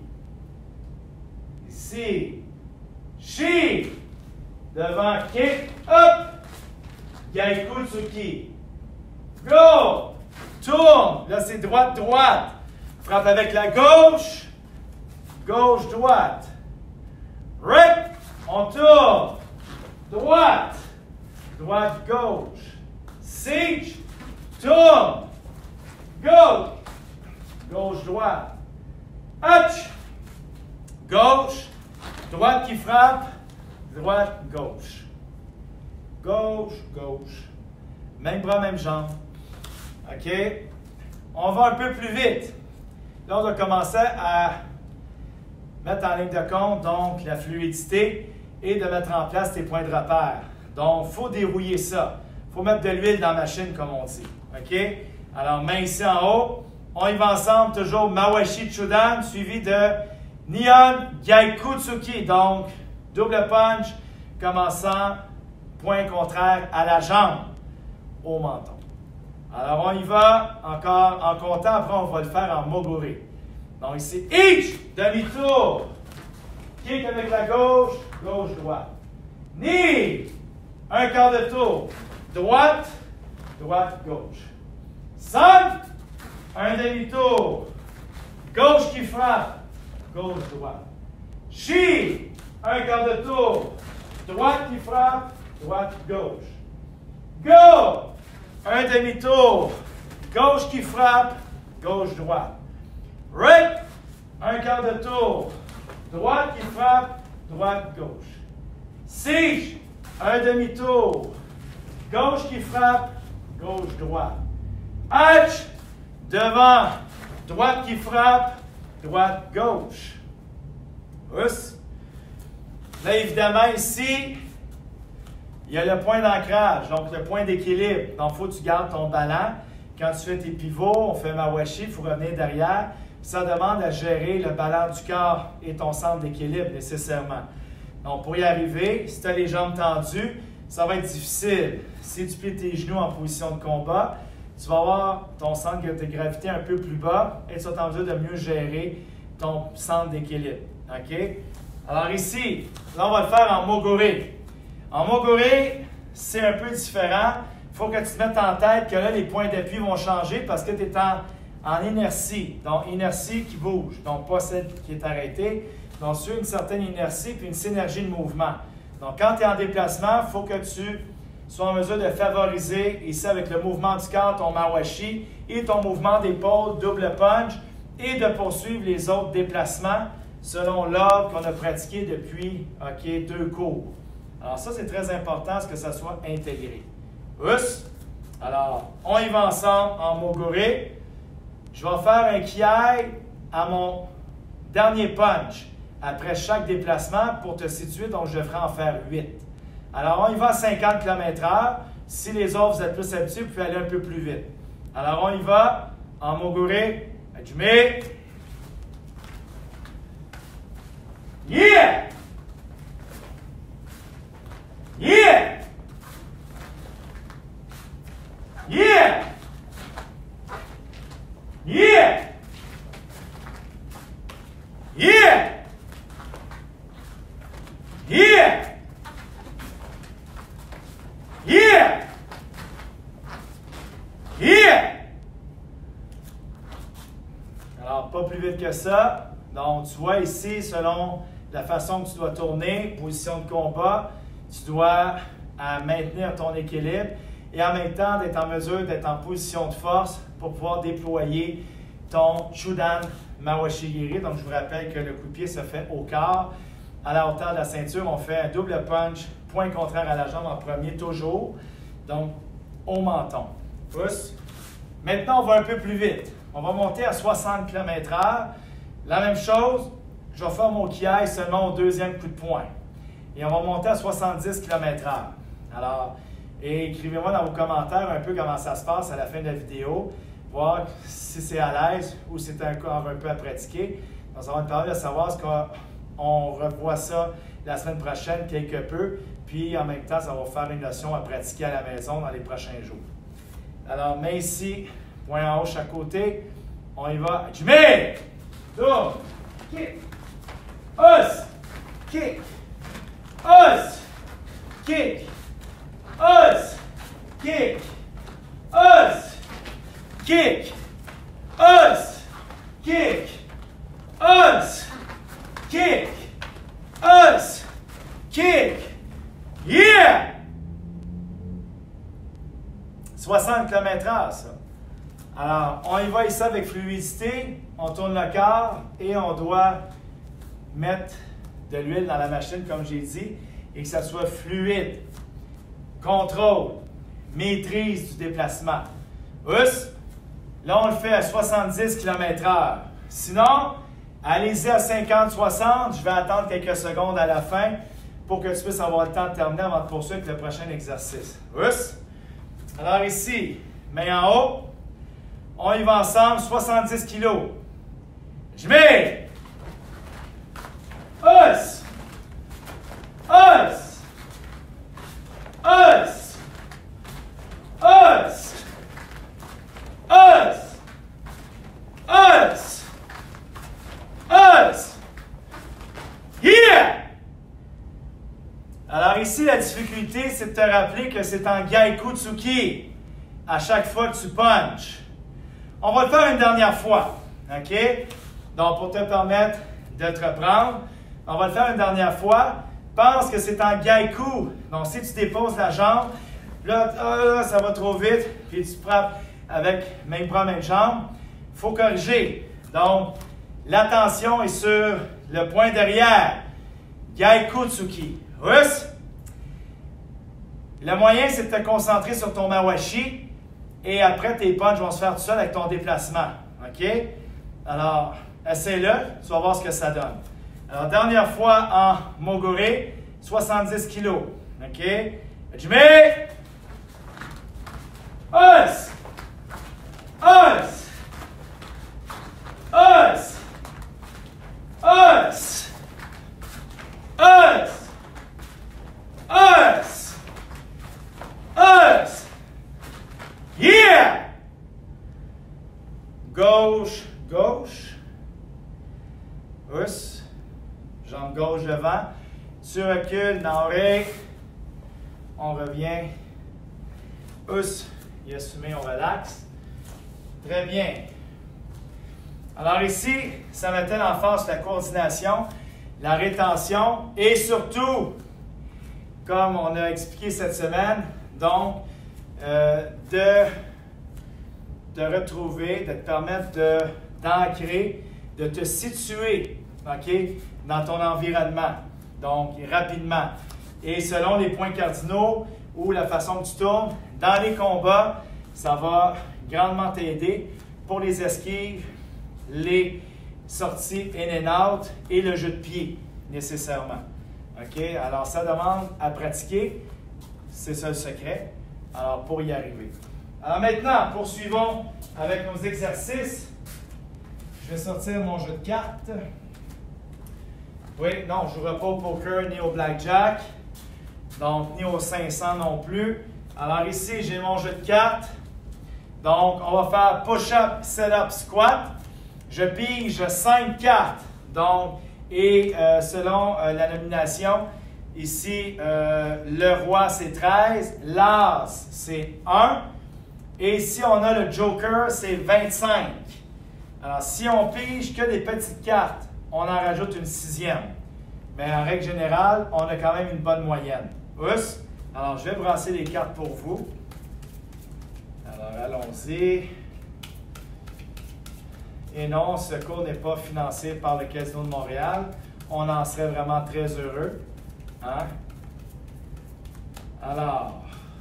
Ici. Shi. Devant. Kick. Up. Gyaikutsuki. Go! Tourne. Là, c'est droite-droite. Frappe avec la gauche. Gauche-droite. Rip. On tourne. Droite. Droite-gauche. Siege. Tourne. Gauche. Gauche-droite. Hutch. Gauche. Droite qui frappe. Droite-gauche. Gauche, gauche. Même bras, même jambe. OK? On va un peu plus vite. Là, on va commencer à mettre en ligne de compte, donc, la fluidité et de mettre en place tes points de repère. Donc, il faut dérouiller ça. Il faut mettre de l'huile dans la machine, comme on dit. OK? Alors, main ici en haut. On y va ensemble, toujours Mawashi Chudan, suivi de Nihon Gyaikutsuki. Donc, double punch, commençant point contraire à la jambe, au menton. Alors, on y va encore en comptant. Après, on va le faire en moguri. Donc, ici, each, demi-tour. Kick avec la gauche, gauche-droite. Knee, un quart de tour. Droite, droite-gauche. Sun, un demi-tour. Gauche qui frappe, gauche-droite. Shi, un quart de tour. Droite qui frappe, droite-gauche. Go! Un demi-tour. Gauche qui frappe, gauche-droite. Rip! Un quart de tour. Droite qui frappe, droite-gauche. Siege! Un demi-tour. Gauche qui frappe, gauche-droite. Hatch! Devant. Droite qui frappe, droite-gauche. Us. Là, évidemment, ici, il y a le point d'ancrage, donc le point d'équilibre. Donc, il faut que tu gardes ton ballon. Quand tu fais tes pivots, on fait Mawashi, il faut revenir derrière. Ça demande à gérer le ballon du corps et ton centre d'équilibre nécessairement. Donc, pour y arriver, si tu as les jambes tendues, ça va être difficile. Si tu plies tes genoux en position de combat, tu vas avoir ton centre de gravité un peu plus bas et tu vas être en mesure de mieux gérer ton centre d'équilibre. OK? Alors ici, là, on va le faire en moguri. En moguri, c'est un peu différent. Il faut que tu te mettes en tête que là, les points d'appui vont changer parce que tu es en, en inertie. Donc, inertie qui bouge, donc pas celle qui est arrêtée. Donc, sur une certaine inertie puis une synergie de mouvement. Donc, quand tu es en déplacement, il faut que tu sois en mesure de favoriser, ici avec le mouvement du corps, ton Mawashi et ton mouvement d'épaule, double punch, et de poursuivre les autres déplacements selon l'ordre qu'on a pratiqué depuis okay, deux cours. Alors ça, c'est très important, à ce que ça soit intégré. Us. Alors, on y va ensemble en moguri. Je vais faire un kiai à mon dernier punch après chaque déplacement pour te situer, donc je ferai en faire huit. Alors, on y va à cinquante kilomètres heure. Si les autres, vous êtes plus habitués, vous pouvez aller un peu plus vite. Alors, on y va en moguri. Hajime. Yeah! Yeah! Yeah! Yeah! Yeah! Yeah! Yeah! Yeah! Alors, que ça. Donc, tu vois ici, selon la façon que tu dois tourner, position de combat, tu dois euh, maintenir ton équilibre et en même temps d'être en mesure d'être en position de force pour pouvoir déployer ton Chudan Mawashigiri. Donc, je vous rappelle que le coup de pied se fait au corps. À la hauteur de la ceinture, on fait un double punch, point contraire à la jambe en premier, toujours. Donc, au menton. Pouce. Maintenant, on va un peu plus vite. On va monter à soixante kilomètres heure. La même chose, je vais faire mon kiai seulement au deuxième coup de poing. Et on va monter à soixante-dix kilomètres heure. Alors, écrivez-moi dans vos commentaires un peu comment ça se passe à la fin de la vidéo, voir si c'est à l'aise ou si c'est encore un peu à pratiquer. Donc, ça va nous permettre de savoir ce qu'on revoit ça la semaine prochaine quelque peu, puis en même temps, ça va faire une notion à pratiquer à la maison dans les prochains jours. Alors, main ici, point en haut chaque côté. On y va. Jumé! Tourne! Kick! Os! Kick! Os! Kick! Os! Kick! Os! Kick! Os! Kick! Os! Kick! Os! Kick! Yeah! soixante kilomètres heure, ça. Alors, on y va ici avec fluidité. On tourne le corps et on doit mettre de l'huile dans la machine, comme j'ai dit, et que ça soit fluide. Contrôle, maîtrise du déplacement. Oups! Là, on le fait à soixante-dix kilomètres heure. Sinon, allez-y à cinquante soixante. Je vais attendre quelques secondes à la fin pour que tu puisses avoir le temps de terminer avant de poursuivre avec le prochain exercice. Oups! Alors ici, main en haut. On y va ensemble, soixante-dix kilos. Je mets. Os. Os. Os. Os. Os. Os. Os. Yeah! Alors ici, la difficulté, c'est de te rappeler que c'est en Gaikutsuki à chaque fois que tu punches. On va le faire une dernière fois, OK? Donc, pour te permettre de te reprendre, on va le faire une dernière fois. Pense que c'est en Gaiku. Donc, si tu déposes la jambe, là, là, ça va trop vite, puis tu frappes avec même bras, même jambe. Il faut corriger. Donc, l'attention est sur le point derrière. Gaikutsuki. Oups! Le moyen, c'est de te concentrer sur ton mawashi. Et après, tes punches vont se faire tout seul avec ton déplacement. OK? Alors, essaie-le. Tu vas voir ce que ça donne. Alors, dernière fois en Mogure, soixante-dix kilos. OK? Je mets. Os! Os! Os! Os! Os! Os! Os! Yeah! Gauche, gauche. Us. Jambe gauche devant. Tu recules dans l'oreille. On revient. Us. Il assume, on relaxe. Très bien. Alors ici, ça mettait en force la coordination, la rétention et surtout, comme on a expliqué cette semaine, donc, Euh, de te retrouver, de te permettre d'ancrer, de, de te situer, OK, dans ton environnement, donc rapidement. Et selon les points cardinaux ou la façon que tu tournes, dans les combats, ça va grandement t'aider pour les esquives, les sorties in and out et le jeu de pied, nécessairement. OK, alors ça demande à pratiquer, c'est ça le secret. Alors, pour y arriver. Alors maintenant, poursuivons avec nos exercices. Je vais sortir mon jeu de cartes. Oui, non, je ne jouerai pas au poker ni au blackjack. Donc, ni au cinq cents non plus. Alors ici, j'ai mon jeu de cartes. Donc, on va faire push-up, set-up, squat. Je pige cinq cartes. Donc, et euh, selon euh, la nomination, ici, euh, le roi, c'est treize. L'as, c'est un. Et ici, on a le joker, c'est vingt-cinq. Alors, si on pige que des petites cartes, on en rajoute une sixième. Mais en règle générale, on a quand même une bonne moyenne. Oups! Alors, je vais brasser les cartes pour vous. Alors, allons-y. Et non, ce cours n'est pas financé par le Casino de Montréal. On en serait vraiment très heureux. Hein? Alors,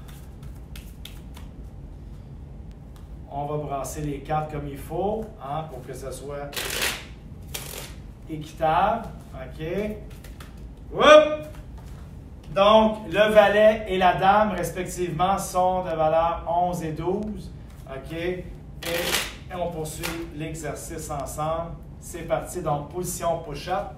on va brasser les cartes comme il faut, hein, pour que ce soit équitable. OK. Oups! Donc, le valet et la dame, respectivement, sont de valeur onze et douze. OK. Et, et on poursuit l'exercice ensemble. C'est parti. Donc, position push-up.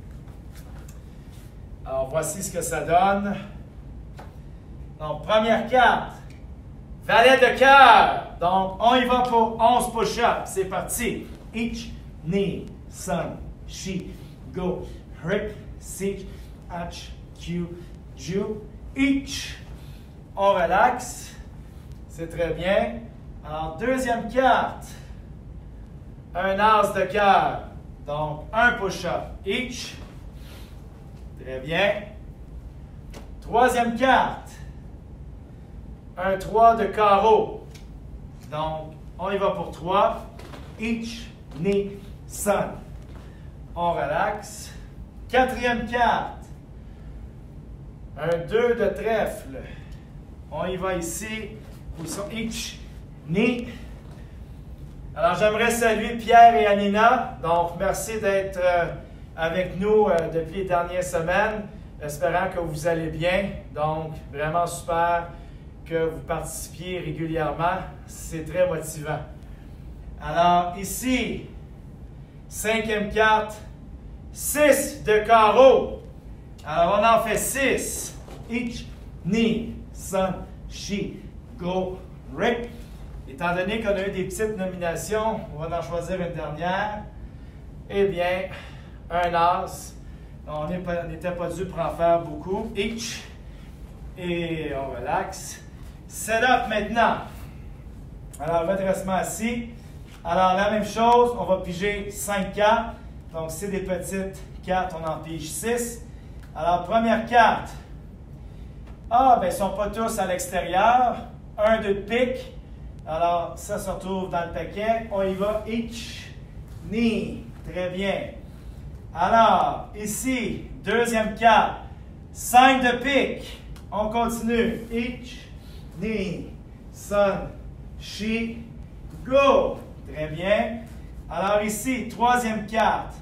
Alors, voici ce que ça donne. Donc, première carte. Valet de cœur. Donc, on y va pour onze push-ups. C'est parti. Each, knee, sun, she, go, rip, sit, hatch, Q, ju, each. On relaxe. C'est très bien. Alors, deuxième carte. Un as de cœur. Donc, un push-up. Each. Très bien. Troisième carte. Un trois de carreau. Donc, on y va pour trois. Each, knee, sun. On relaxe. Quatrième carte. Un deux de trèfle. On y va ici. Position each, knee. Alors, j'aimerais saluer Pierre et Anina. Donc, merci d'être euh, avec nous euh, depuis les dernières semaines. Espérant que vous allez bien. Donc, vraiment super que vous participiez régulièrement. C'est très motivant. Alors, ici, cinquième carte, six de carreau. Alors, on en fait six. Each, knee, sun, she, go, rip. Étant donné qu'on a eu des petites nominations, on va en choisir une dernière. Eh bien, un as. On n'était pas dû pour en faire beaucoup. Each. Et on relaxe. Setup maintenant. Alors, redressement assis. Alors, la même chose, on va piger cinq cartes. Donc, c'est des petites cartes, on en pige six. Alors, première carte. Ah, bien, ils ne sont pas tous à l'extérieur. Un, deux de pique. Alors, ça se retrouve dans le paquet. On y va. Each, knee. Très bien. Alors, ici, deuxième carte. cinq de pique. On continue. Each, knee, sun, she, go. Très bien. Alors ici, troisième carte.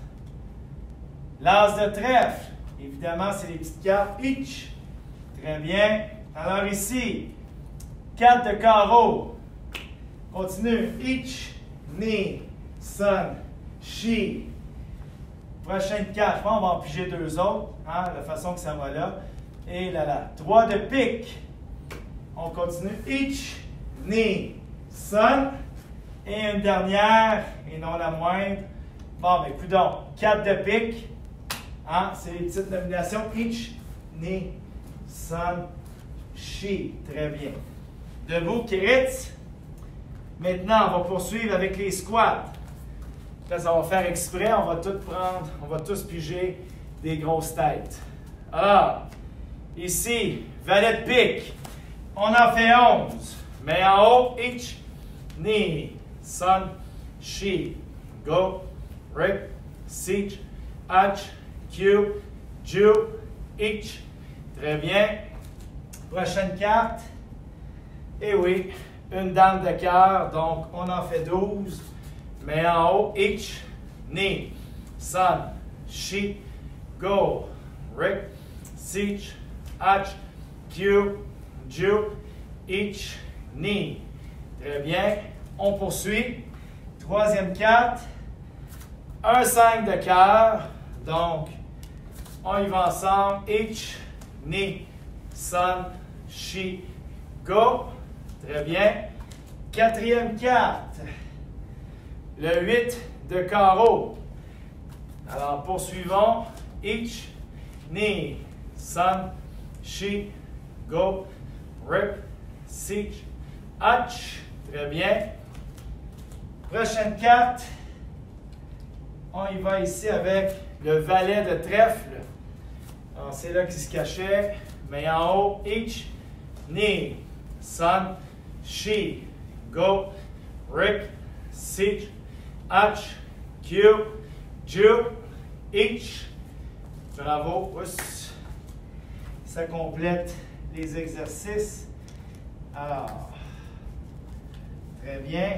L'as de trèfle. Évidemment, c'est les petites cartes. Each. Très bien. Alors ici, quatre de carreau. Continue. Each, knee, sun, she. Prochaine carte. Je pense qu'on va en piger deux autres, hein, de façon que ça va là. Et là, là. Trois de pique. On continue. Each, knee, sun. Et une dernière, et non la moindre. Bon, mais coudonc. Quatre de pique. Hein, c'est les petites nominations. Each, knee, sun, she. Très bien. Debout, Kiritz. Maintenant, on va poursuivre avec les squats. Là, ça va faire exprès. On va tout prendre, on va tous piger des grosses têtes. Alors, ici, valet de pique. On en fait onze. Mais en haut, each, knee, sun, she, go, rip, sit, hatch, Q, ju, each. Très bien. Prochaine carte. Et oui, une dame de cœur. Donc, on en fait douze. Mais en haut, each, knee, sun, she, go, rip, sit, hatch, Q, ju, each, knee. Très bien. On poursuit. Troisième carte. Un cinq de cœur. Donc, on y va ensemble. Each, knee, sun, she, go. Très bien. Quatrième carte. Le huit de carreau. Alors, poursuivons. Each, knee, sun, she, go, rip, sit, hatch. Très bien. Prochaine carte. On y va ici avec le valet de trèfle. Alors, c'est là qu'il se cachait. Mais en haut, each, knee, sun, she, go, Rick, sit, hatch, Q, Ju, each. Bravo. Oups. Ça complète les exercices. Alors, très bien.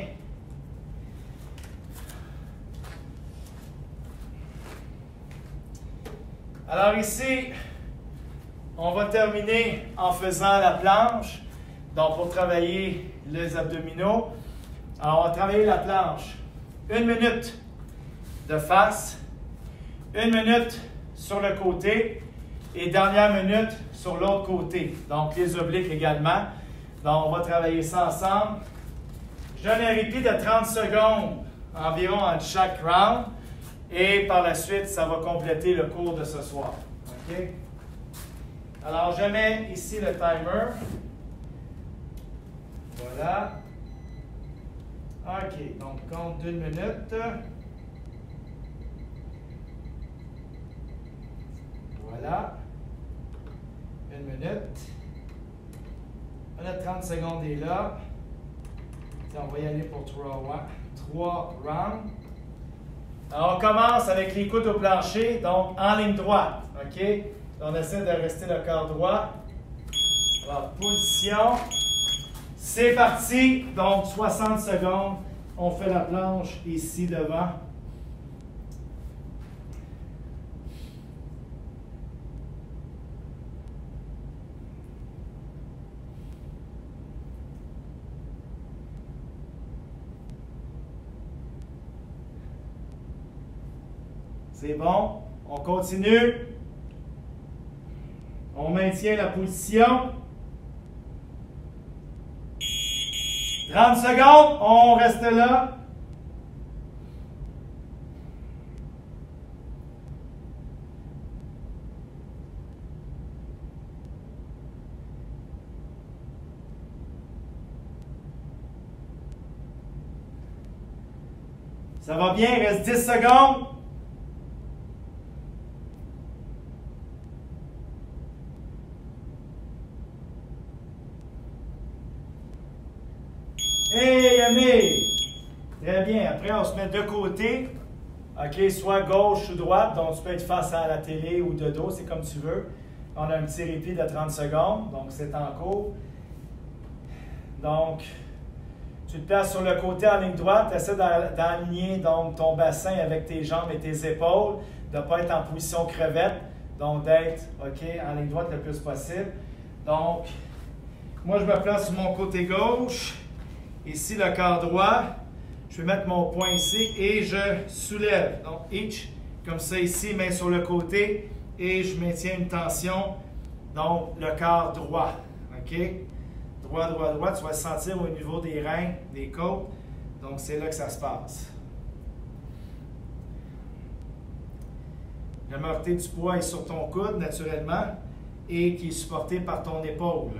Alors ici, on va terminer en faisant la planche. Donc, pour travailler les abdominaux, alors on va travailler la planche. Une minute de face, une minute sur le côté et dernière minute sur l'autre côté. Donc, les obliques également. Donc, on va travailler ça ensemble. Je donne un répit de trente secondes environ entre chaque round. Et par la suite, ça va compléter le cours de ce soir. OK? Alors, je mets ici le timer. Voilà. OK, donc compte d'une minute. Voilà. Une minute. Notre trente secondes est là. On va y aller pour trois, trois rounds. Alors, on commence avec les coudes au plancher, donc en ligne droite. OK? On essaie de rester le corps droit. Alors, position. C'est parti. Donc, soixante secondes. On fait la planche ici devant. C'est bon. On continue. On maintient la position. trente secondes. On reste là. Ça va bien. Il reste dix secondes. Hey, Yamé! Très bien. Après, on se met de côté. OK, soit gauche ou droite. Donc, tu peux être face à la télé ou de dos, c'est comme tu veux. On a un petit répit de trente secondes. Donc, c'est en cours. Donc, tu te places sur le côté en ligne droite. Essaie d'aligner donc ton bassin avec tes jambes et tes épaules. De ne pas être en position crevette. Donc, d'être OK, en ligne droite le plus possible. Donc, moi, je me place sur mon côté gauche. Ici, le corps droit, je vais mettre mon poing ici et je soulève. Donc, each, comme ça ici, main sur le côté et je maintiens une tension. Donc, le corps droit. OK? Droit, droit, droit. Tu vas le sentir au niveau des reins, des côtes. Donc, c'est là que ça se passe. La majorité du poids est sur ton coude, naturellement, et qui est supporté par ton épaule.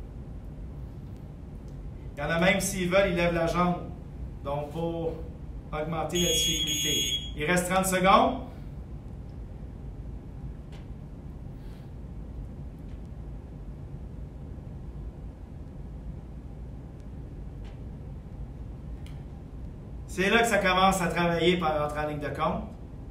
Il y en a même, s'ils veulent, ils lèvent la jambe. Donc, pour augmenter la difficulté. Il reste trente secondes. C'est là que ça commence à travailler par rentrer en ligne de compte.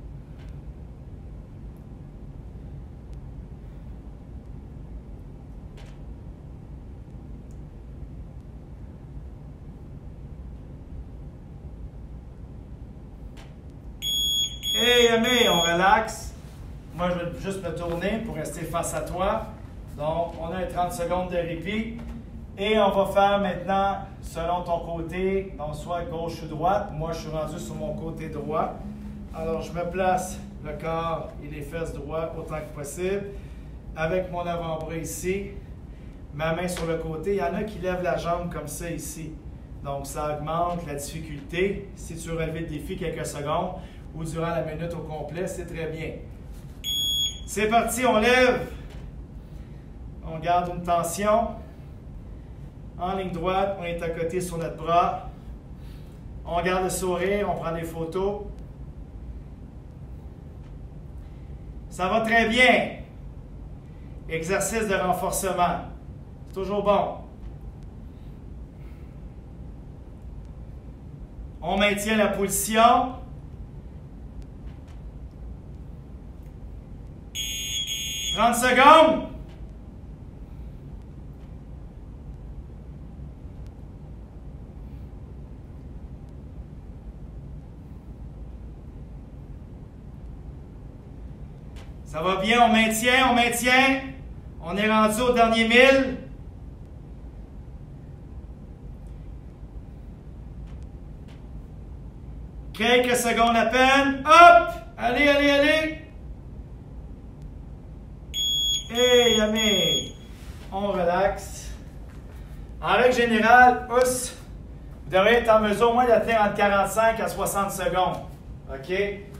Hey, Yamé, on relaxe. Moi, je vais juste me tourner pour rester face à toi. Donc, on a trente secondes de répit. Et on va faire maintenant, selon ton côté, donc soit gauche ou droite. Moi, je suis rendu sur mon côté droit. Alors, je me place le corps et les fesses droits autant que possible. Avec mon avant-bras ici, ma main sur le côté. Il y en a qui lèvent la jambe comme ça ici. Donc, ça augmente la difficulté. Si tu veux relever le défi quelques secondes, ou durant la minute au complet, c'est très bien. C'est parti, on lève. On garde une tension. En ligne droite, on est à côté sur notre bras. On garde le sourire, on prend des photos. Ça va très bien. Exercice de renforcement. C'est toujours bon. On maintient la position. trente secondes. Ça va bien, on maintient, on maintient. On est rendu au dernier mille. Quelques secondes à peine. Hop! Allez, allez, allez! Et yummy! On relaxe. En règle générale, pousse, vous devrez être en mesure au moins d'atteindre entre quarante-cinq à soixante secondes. OK?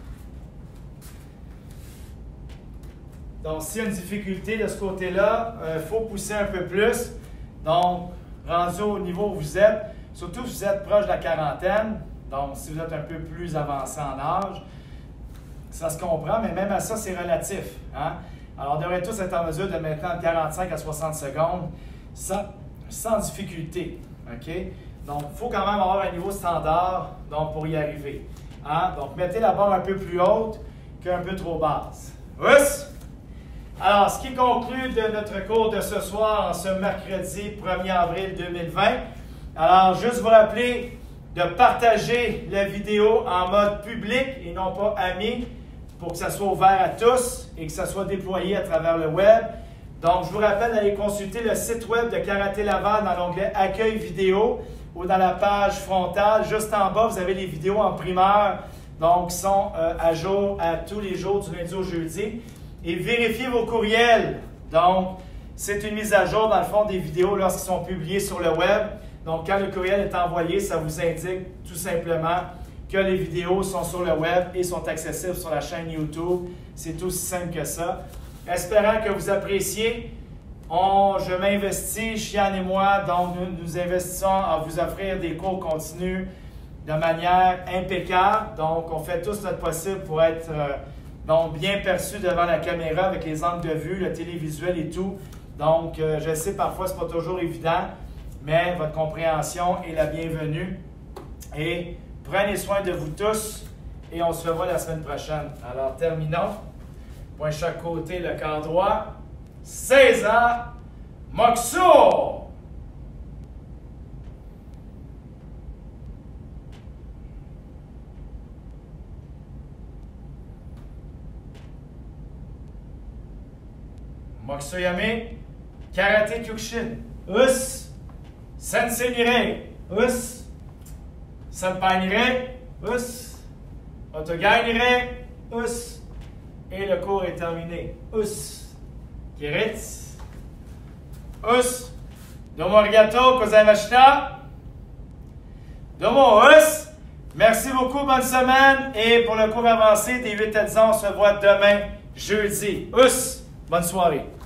Donc, s'il y a une difficulté de ce côté-là, il euh, faut pousser un peu plus. Donc, rendu au niveau où vous êtes, surtout si vous êtes proche de la quarantaine, donc si vous êtes un peu plus avancé en âge, ça se comprend, mais même à ça, c'est relatif. Hein? Alors, on devrait tous être en mesure de maintenant quarante-cinq à soixante secondes sans, sans difficulté. OK? Donc, il faut quand même avoir un niveau standard donc, pour y arriver. Hein? Donc, mettez la barre un peu plus haute qu'un peu trop basse. Oups! Alors, ce qui conclut de notre cours de ce soir, en ce mercredi premier avril deux mille vingt. Alors, juste vous rappeler de partager la vidéo en mode public et non pas ami pour que ça soit ouvert à tous et que ça soit déployé à travers le web. Donc, je vous rappelle d'aller consulter le site web de Karaté Laval dans l'onglet « Accueil vidéo » ou dans la page frontale. Juste en bas, vous avez les vidéos en primeur, donc qui sont euh, à jour à tous les jours du lundi au jeudi. Et vérifiez vos courriels. Donc, c'est une mise à jour dans le fond des vidéos lorsqu'ils sont publiés sur le web. Donc, quand le courriel est envoyé, ça vous indique tout simplement que les vidéos sont sur le web et sont accessibles sur la chaîne YouTube. C'est aussi simple que ça. Espérant que vous appréciez, on, je m'investis, Chiane et moi, donc nous, nous investissons à vous offrir des cours continus de manière impeccable. Donc, on fait tout notre possible pour être euh, donc, bien perçu devant la caméra avec les angles de vue, le télévisuel et tout. Donc, euh, je sais parfois ce n'est pas toujours évident, mais votre compréhension est la bienvenue. Et prenez soin de vous tous et on se revoit la semaine prochaine. Alors, terminons. Point chaque côté, le corps droit. César Moxo! Moxoyame, Karaté Kyokushin. Us, Sensei Nire. Us, Senpai Nire. Us, Otogai Nire. Us. Et le cours est terminé. Us, Kiritz. Us, Domo arigato gozaimashita. Domo us. Merci beaucoup, bonne semaine. Et pour le cours avancé des huit à dix ans, on se voit demain, jeudi. Us, bonne soirée.